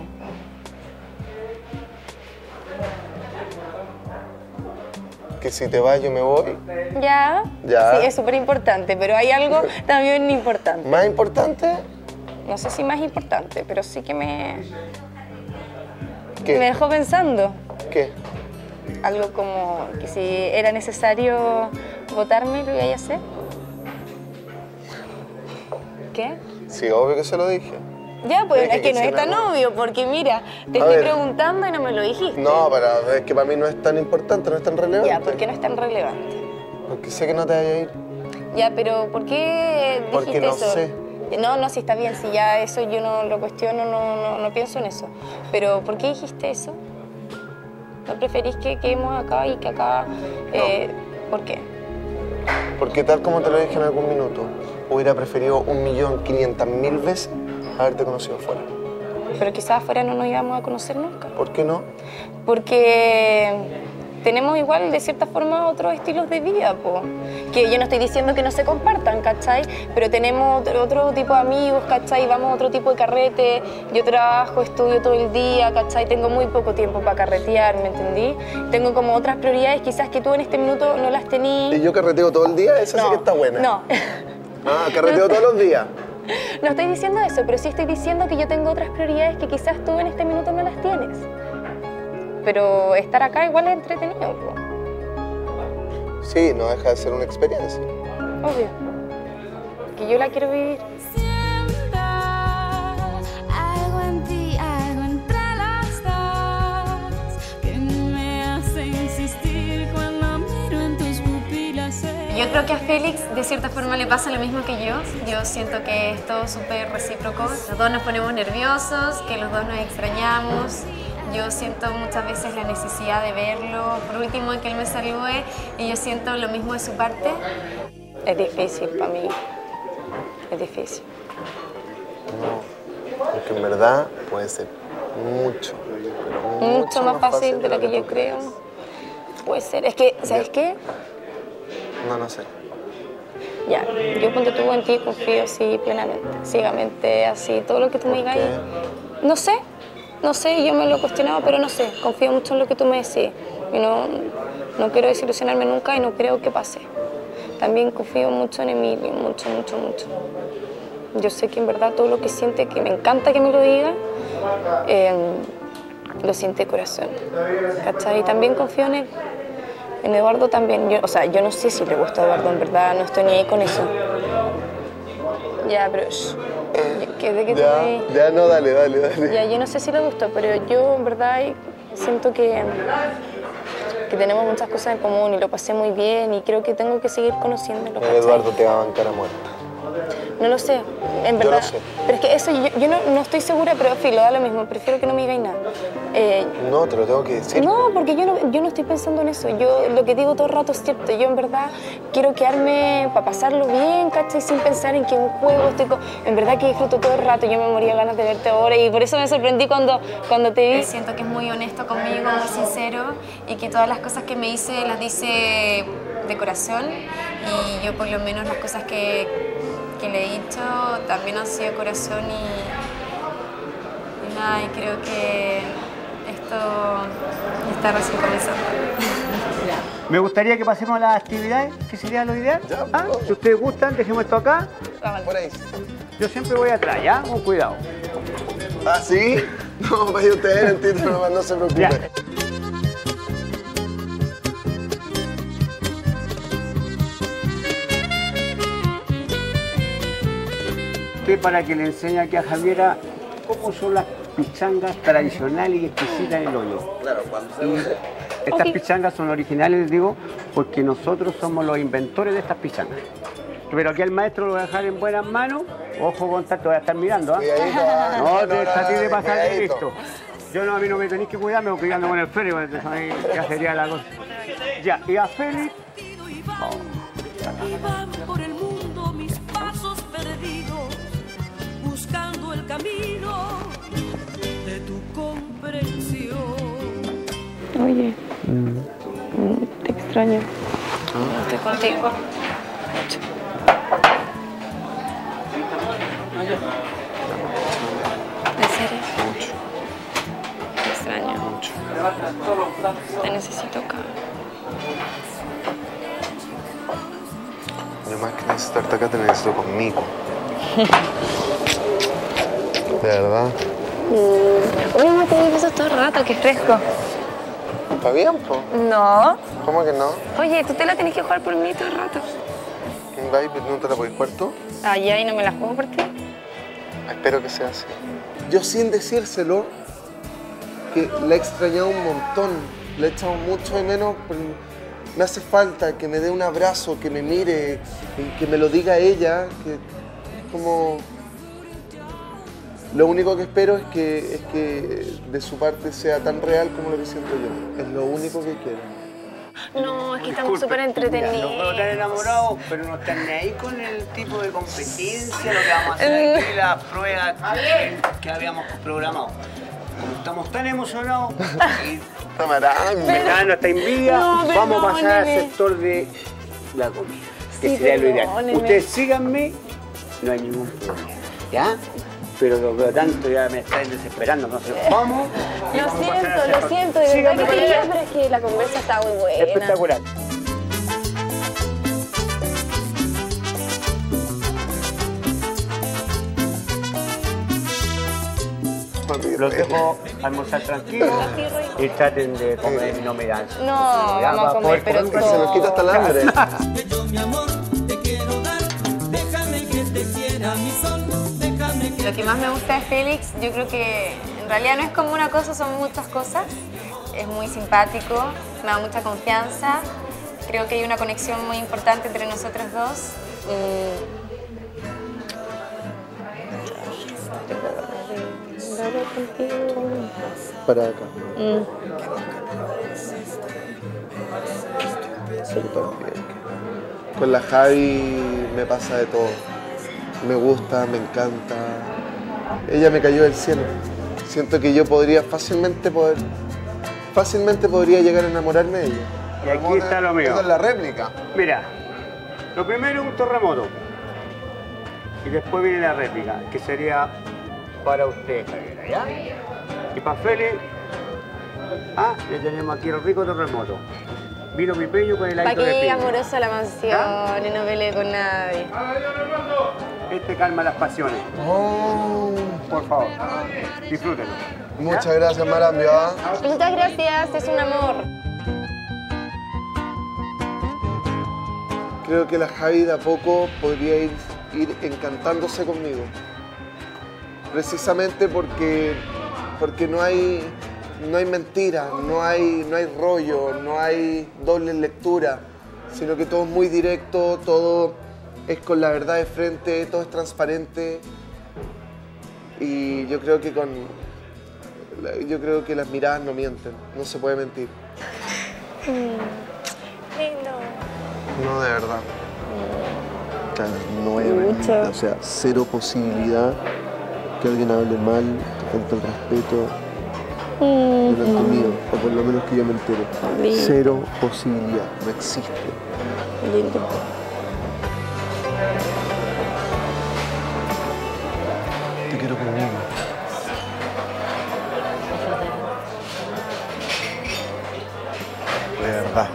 Que si te vas yo me voy. ¿Ya? Ya. Sí, es súper importante, pero hay algo también importante. ¿Más importante? No sé si más importante, pero sí que me ¿Qué? dejó pensando. ¿Qué? Algo como que si era necesario votarme, lo iba a hacer. ¿Qué? Sí, obvio que se lo dije. Ya, pues es que no se es me tan ocurre. obvio, porque mira, te A estoy ver. preguntando y no me lo dijiste. No, pero es que para mí no es tan importante, no es tan relevante. Ya, ¿por qué no es tan relevante? Porque sé que no te vaya a ir. Ya, pero ¿por qué dijiste Porque no eso? sé. No, sí está bien, si ya eso yo no lo cuestiono, no pienso en eso. Pero ¿por qué dijiste eso? ¿No preferís que quedemos acá y que acá? ¿Por qué? Porque tal como te lo dije en algún minuto, hubiera preferido 1.500.000 veces haberte conocido fuera. Pero quizás afuera no nos íbamos a conocer nunca. ¿Por qué no? Porque tenemos igual, de cierta forma, otros estilos de vida, po. Que yo no estoy diciendo que no se compartan, ¿cachai? Pero tenemos otro tipo de amigos, ¿cachai? Vamos a otro tipo de carrete. Yo trabajo, estudio todo el día, ¿cachai? Tengo muy poco tiempo para carretear, ¿me entendí? Tengo como otras prioridades quizás que tú en este minuto no las tenías. ¿Y yo carreteo todo el día? Esa sí que está buena. No. Ah, carreteo todos los días. No estoy diciendo eso, pero sí estoy diciendo que yo tengo otras prioridades que quizás tú en este minuto no las tienes. Pero estar acá igual es entretenido, po. Sí, no deja de ser una experiencia. Obvio. Que yo la quiero vivir. Algo en ti, algo entre las dos que me hace insistir cuando miro en tus pupilas. Yo creo que a Félix de cierta forma le pasa lo mismo que yo. Yo siento que es todo súper recíproco. Los dos nos ponemos nerviosos, que los dos nos extrañamos. Yo siento muchas veces la necesidad de verlo. Por último, que él me salude y yo siento lo mismo de su parte. Es difícil para mí. Es difícil. No, porque en verdad puede ser mucho, pero Mucho más fácil de lo que yo tú creo. crees. Puede ser. Es que, ¿sabes qué? No sé. Ya, yo cuando tú en ti confío así plenamente, ciegamente, así, todo lo que tú me digas. No sé, yo me lo he cuestionado, pero no sé, confío mucho en lo que tú me decís. Y no quiero desilusionarme nunca y no creo que pase. También confío mucho en Emilio, mucho. Yo sé que en verdad todo lo que siente, que me encanta que me lo diga, lo siente de corazón. ¿Cachai? Y también confío en él. En Eduardo también. Yo no sé si le gusta a Eduardo, en verdad, no estoy ni ahí con eso. Ya, pero... Ya, no, dale. Ya, yo no sé si le gusta, pero yo en verdad siento que tenemos muchas cosas en común y lo pasé muy bien y creo que tengo que seguir conociéndolo. ¿Cachai? Eduardo te va a bancar a muerte. No lo sé, en Yo verdad. lo sé. Pero es que eso yo no estoy segura, pero filo, da lo mismo, prefiero que no me digáis nada. No, te lo tengo que decir. No, porque yo no estoy pensando en eso. Yo lo que digo todo el rato es cierto. Yo en verdad quiero quedarme para pasarlo bien, ¿cachai? Sin pensar en que un juego en verdad que disfruto todo el rato. Yo me moría de ganas de verte ahora y por eso me sorprendí cuando te vi. Siento que es muy honesto conmigo, muy sincero y que todas las cosas que me dice las dice de corazón y yo por lo menos las cosas que le he dicho también han sido de corazón y nada, y creo que esto está recién comenzando. Me gustaría que pasemos a las actividades, que sería lo ideal. ¿Ah? Si ustedes gustan, dejemos esto acá. Por ahí. Yo siempre voy atrás, ¿ya? Con cuidado. ¿Ah, sí? No, vaya usted en el título, no se preocupe. Ya. Para que le enseñe aquí a Javiera cómo son las pichangas tradicionales y exquisitas en el hoyo. Claro, cuando Y estas pichangas son originales, les digo, porque nosotros somos los inventores de estas pichangas. Pero aquí el maestro lo voy a dejar en buenas manos. Ojo, contacto, voy a estar mirando, ¿ah? No, te a ti de pasar de listo. A mí no me tenéis que cuidar, me voy cuidando con el Félix, ya sería la cosa. Ya, y a Félix... Y van por el mundo mis pasos perdidos, buscando el camino de tu comprensión. Oye, te extraño. Estoy contigo. ¿En serio? Mucho. Te extraño. Mucho. Te necesito acá. Yo más que necesitarte acá, te necesito conmigo. ¿De verdad? Oye, no te digo eso todo el rato, qué fresco. ¿Está bien, po? No. ¿Cómo que no? Oye, tú te la tenés que jugar por mí todo el rato. Baby, ¿no te la podés jugar tú? Ah, ya, y no me la juego por ti. Espero que sea así. Yo sin decírselo, que la he extrañado un montón, la he echado mucho de menos, pero me hace falta que me dé un abrazo, que me mire, que me lo diga ella, que como... Lo único que espero es que de su parte sea tan real como lo que siento yo. Es lo único que quiero. No, es que estamos súper entretenidos. Los veo tan enamorados, pero no están ni ahí con el tipo de competencia, lo que vamos a hacer aquí, las pruebas que habíamos programado. Como estamos tan emocionados y me da nuestra envidia, vamos a pasar al sector de la comida, que sería lo ideal. Ustedes síganme, no hay ningún problema, ¿ya? Pero lo veo tanto, ya me están desesperando, no sé, vamos. Lo siento, de verdad que quería, pero es que la conversa está muy buena. Espectacular. Los dejo almorzar tranquilos y traten de comer y no me dan. No, vamos a comer, pero todo. Se nos quita hasta el hambre. Lo que más me gusta de Félix, yo creo que en realidad no es como una cosa, son muchas cosas. Es muy simpático, me da mucha confianza. Creo que hay una conexión muy importante entre nosotros dos. Para acá. Con la Javi me pasa de todo. Me gusta, me encanta. Ella me cayó del cielo. Siento que yo podría fácilmente podría llegar a enamorarme de ella. Y aquí está lo mío. Esa es la réplica. Mira, lo primero es un terremoto. Y después viene la réplica, que sería para usted, Javiera, ¿ya? Y para Félix, le tenemos aquí el rico terremoto. Vino pipeño con el Para ladito de que llegue piña. amoroso a la mansión y no pelee con nadie. Este calma las pasiones. Por favor, disfrútenlo. Muchas gracias, Marambio. Muchas gracias, es un amor. Creo que la Javi de a poco podría ir encantándose conmigo. Precisamente porque no hay mentira, no hay rollo, no hay doble lectura, sino que todo es muy directo, todo es con la verdad de frente, todo es transparente. Y yo creo que las miradas no mienten, no se puede mentir. Lindo. No, de verdad. Claro, no voy a mentir. O sea, cero posibilidad que alguien hable mal, que falte el respeto delante mío, o por lo menos que yo me entere. Lindo. Cero posibilidad, no existe. Lindo. Te quiero conmigo. De verdad.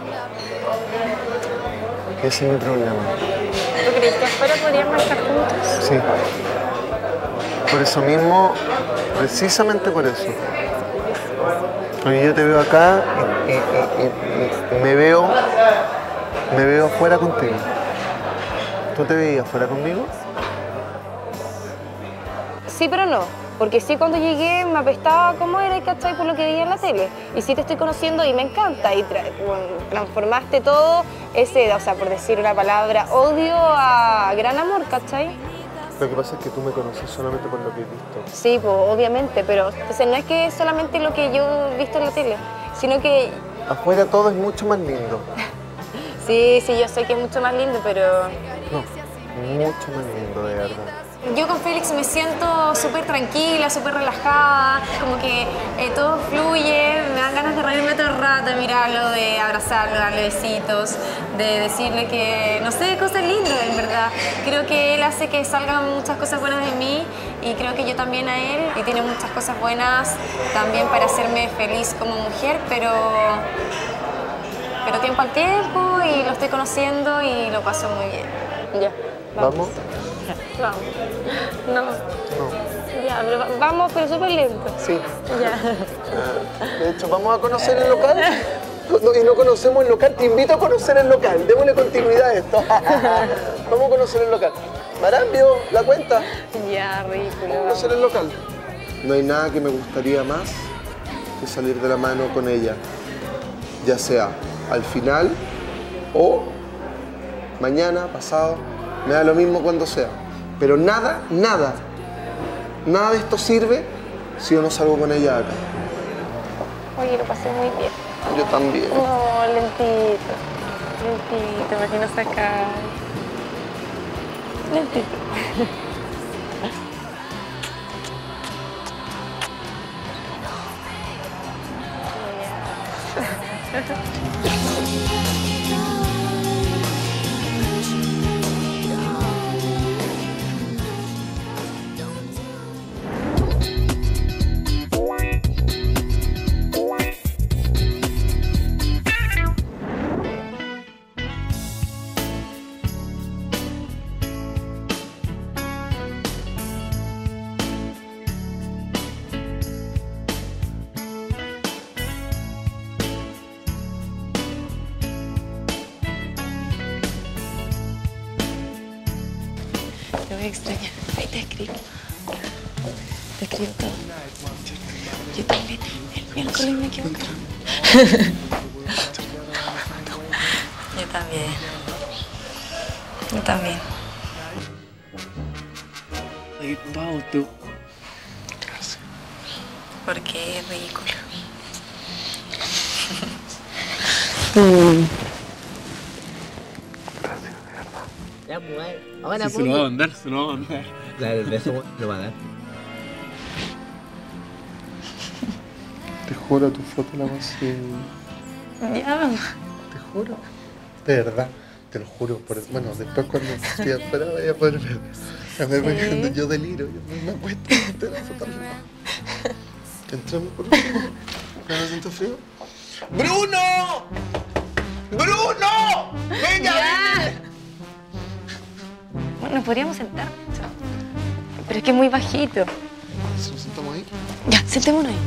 Ese es mi problema. ¿Tú crees que afuera podríamos estar juntos? Sí. Por eso mismo, precisamente por eso. Porque yo te veo acá y me veo afuera contigo. ¿Tú te veías afuera conmigo? Sí, pero no. Porque sí, cuando llegué me apestaba como era, ¿cachai? Por lo que veía en la tele. Y sí te estoy conociendo y me encanta. Y transformaste todo ese, o sea, por decir una palabra, odio a gran amor, ¿cachai? Lo que pasa es que tú me conoces solamente por lo que he visto. Sí, pues, obviamente, pero entonces, no es que es solamente lo que yo he visto en la tele, sino que... Afuera todo es mucho más lindo. Sí, yo sé que es mucho más lindo, pero... No, mucho más lindo, de verdad. Yo con Félix me siento súper tranquila, súper relajada, como que todo fluye, me dan ganas de reírme todo el rato, de mirarlo, de abrazarlo, darle besitos, de decirle que, no sé, cosas lindas, en verdad. Creo que él hace que salgan muchas cosas buenas de mí y creo que yo también a él, y tiene muchas cosas buenas también para hacerme feliz como mujer, pero tiempo al tiempo, y lo estoy conociendo y lo paso muy bien. Ya, ¿Vamos? Vamos. No. Ya, pero vamos, pero súper lento. Sí. Ya. De hecho, vamos a conocer el local. Y no conocemos el local, te invito a conocer el local. Démosle continuidad a esto. Vamos a conocer el local. Marambio, la cuenta. Ya, ridículo. Vamos a hacer el local. No hay nada que me gustaría más que salir de la mano con ella. Ya sea al final o mañana, pasado. Me da lo mismo cuando sea. Pero nada de esto sirve si yo no salgo con ella acá. Oye, lo pasé muy bien. Yo también. No, lentito, para que no se acabe. Lentito. Te voy a extrañar. Ahí te escribo. Te escribo todo. Yo también. El miércoles me equivoqué. Yo también. Yo también. Ay, Pau, tú. Gracias. Porque es ridículo. Ya, pues, ahora Sí, se lo va a mandar, se lo va a mandar. Claro, el beso lo va a dar. Te juro, tu foto la pasé. Ya. Te juro. De verdad, te lo juro. Bueno, después cuando esté afuera vaya a poder ver. A ver, Sí. yo deliro, yo me acuesto te la foto. Entramos por un lado. ¿Me siento frío? ¡Bruno! ¡Bruno! ¡Venga! Ya. Bueno, podríamos sentarnos. Pero es que es muy bajito. ¿Si nos sentamos ahí? Ya, sentémonos ahí.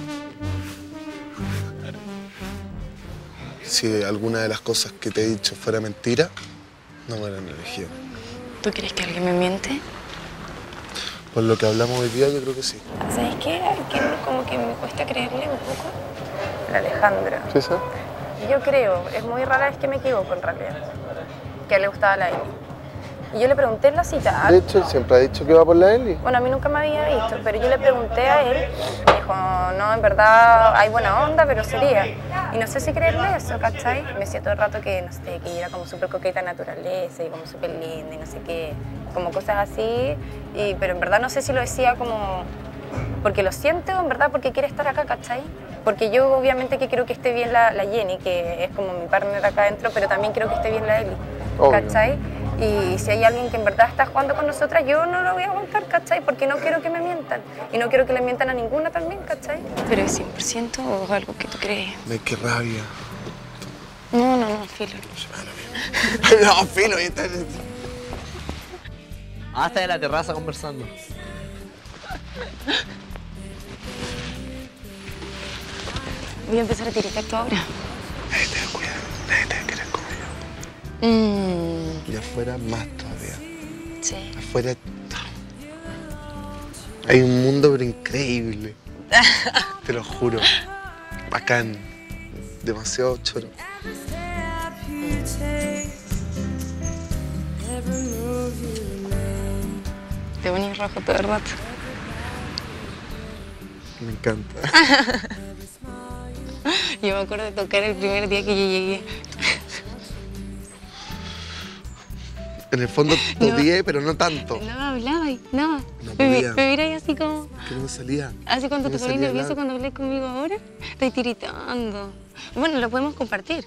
Si alguna de las cosas que te he dicho fuera mentira, no me hubieran elegido. ¿Tú crees que alguien me miente? Por lo que hablamos hoy día, yo creo que sí. ¿Sabes qué? Que como que me cuesta creerle un poco. El Alejandro. ¿Sí, sabes? Yo creo, es muy rara vez que me equivoco en realidad, que a él le gustaba la Eli. Y yo le pregunté en la cita. De hecho, él siempre ha dicho que va por la Eli. Bueno, a mí nunca me había visto, pero yo le pregunté a él, me dijo, no, en verdad hay buena onda, pero sería. Y no sé si creerle eso, ¿cachai? Me decía todo el rato que, no sé, que ella era como súper coqueta de naturaleza y como súper linda y no sé qué, como cosas así, pero en verdad no sé si lo decía como porque lo siente o en verdad porque quiere estar acá, ¿cachai? Porque yo obviamente que quiero que esté bien la Jenny, que es como mi partner acá adentro, pero también quiero que esté bien la Eli, ¿cachai? Y si hay alguien que en verdad está jugando con nosotras, yo no lo voy a aguantar, ¿cachai? Porque no quiero que me mientan. Y no quiero que le mientan a ninguna también, ¿cachai? ¿Pero es 100% o es algo que tú crees? Ay, qué rabia. No, filo. No, filo, ahí está. Hasta en la terraza conversando. Voy a empezar a tiritar tú ahora. Nadie te va a cuidar, nadie te va a querer como yo. Y afuera más todavía. Sí. Afuera hay un mundo pero increíble. Te lo juro. Bacán. Demasiado choro. Te pones rojo todo el rato. Me encanta. Yo me acuerdo de tocar el primer día que yo llegué. En el fondo te odié, pero no tanto. No hablaba y nada. No Me podía. miras así como... Que no me salía. Así cuando No me te pones salía nervioso hablar. cuando hablé conmigo ahora. Estoy tiritando. Bueno, lo podemos compartir.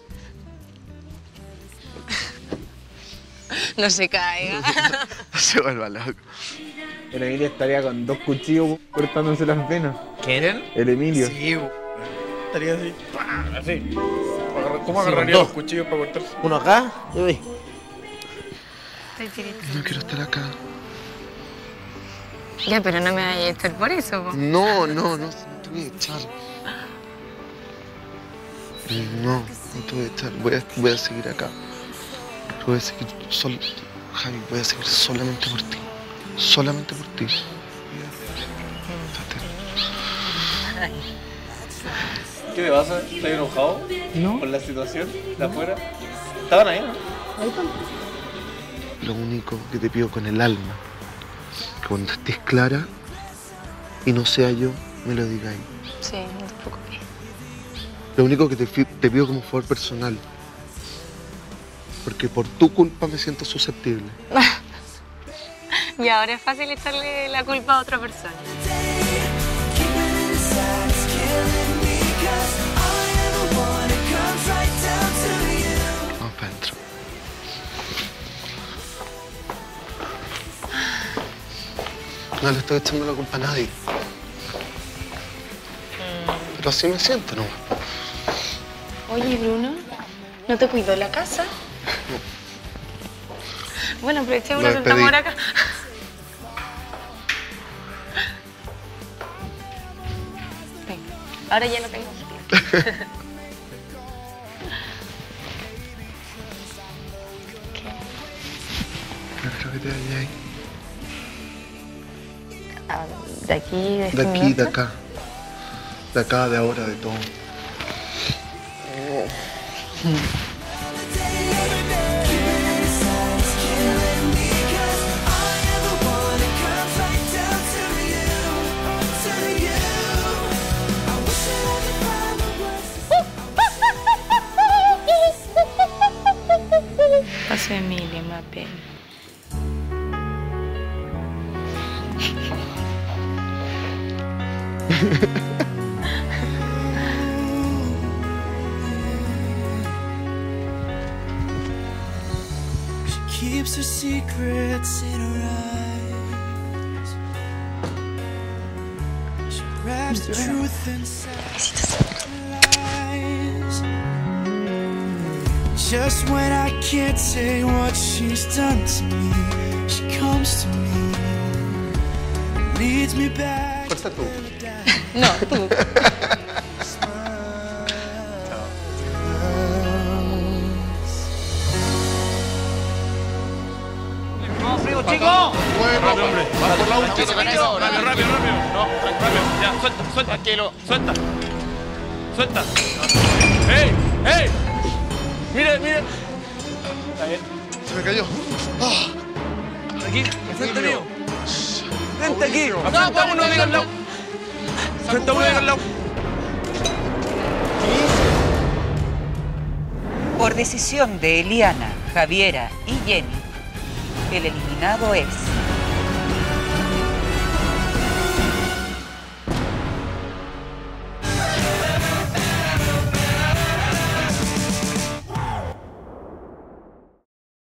No se caiga. No se vuelva loco. El Emilio estaría con 2 cuchillos cortándose las venas. ¿Quién? El Emilio. Sí, estaría así. Así. ¿Cómo Sí, agarraría con los cuchillos para cortarse? Uno acá y uy. Estoy tiritando. No quiero estar acá. Ya, pero no me vayas a echar por eso, po. No te voy a echar. No te voy a echar. Voy a seguir acá. Voy a seguir Javi, voy a seguir solamente por ti. Solamente por ti. ¿Qué te pasa? ¿Estás enojado? No. ¿Por la situación de afuera? Estaban ahí, ¿no? Ahí están. Lo único que te pido con el alma, que cuando estés clara y no sea yo, me lo digáis. Sí, no te preocupes. Lo único que te pido como favor personal, porque por tu culpa me siento susceptible. Y ahora es fácil echarle la culpa a otra persona. Vamos para adentro. No le estoy echando la culpa a nadie. Pero así me siento, ¿no? Oye, Bruno, ¿no te cuidó la casa? Bueno, aprovechemos que estamos ahora acá. Venga, ahora ya no tengo frío. No creo que te vaya ahí. Ah, ¿de aquí? ¿De este De aquí, momento? de acá. De acá, de ahora, de todo. Paso Emilia, más pena. Keeps her secrets in her eyes. She grabs the truth inside her lies. Just when I can't say what she's done to me, she comes to me, leads me back. Corta tú. No, tú. ¡Chicos! Rápido, hombre. Vamos por la última. Rápido. No, rápido. Ya, suelta. Tranquilo. Suelta. ¡Ey! Mire. Está bien. Se me cayó. Aquí, enfrente mío. Vente aquí. Frente a uno de al lado. Frente a uno de al lado. Por decisión de Eliana, Javiera y Jenny, el eliminado es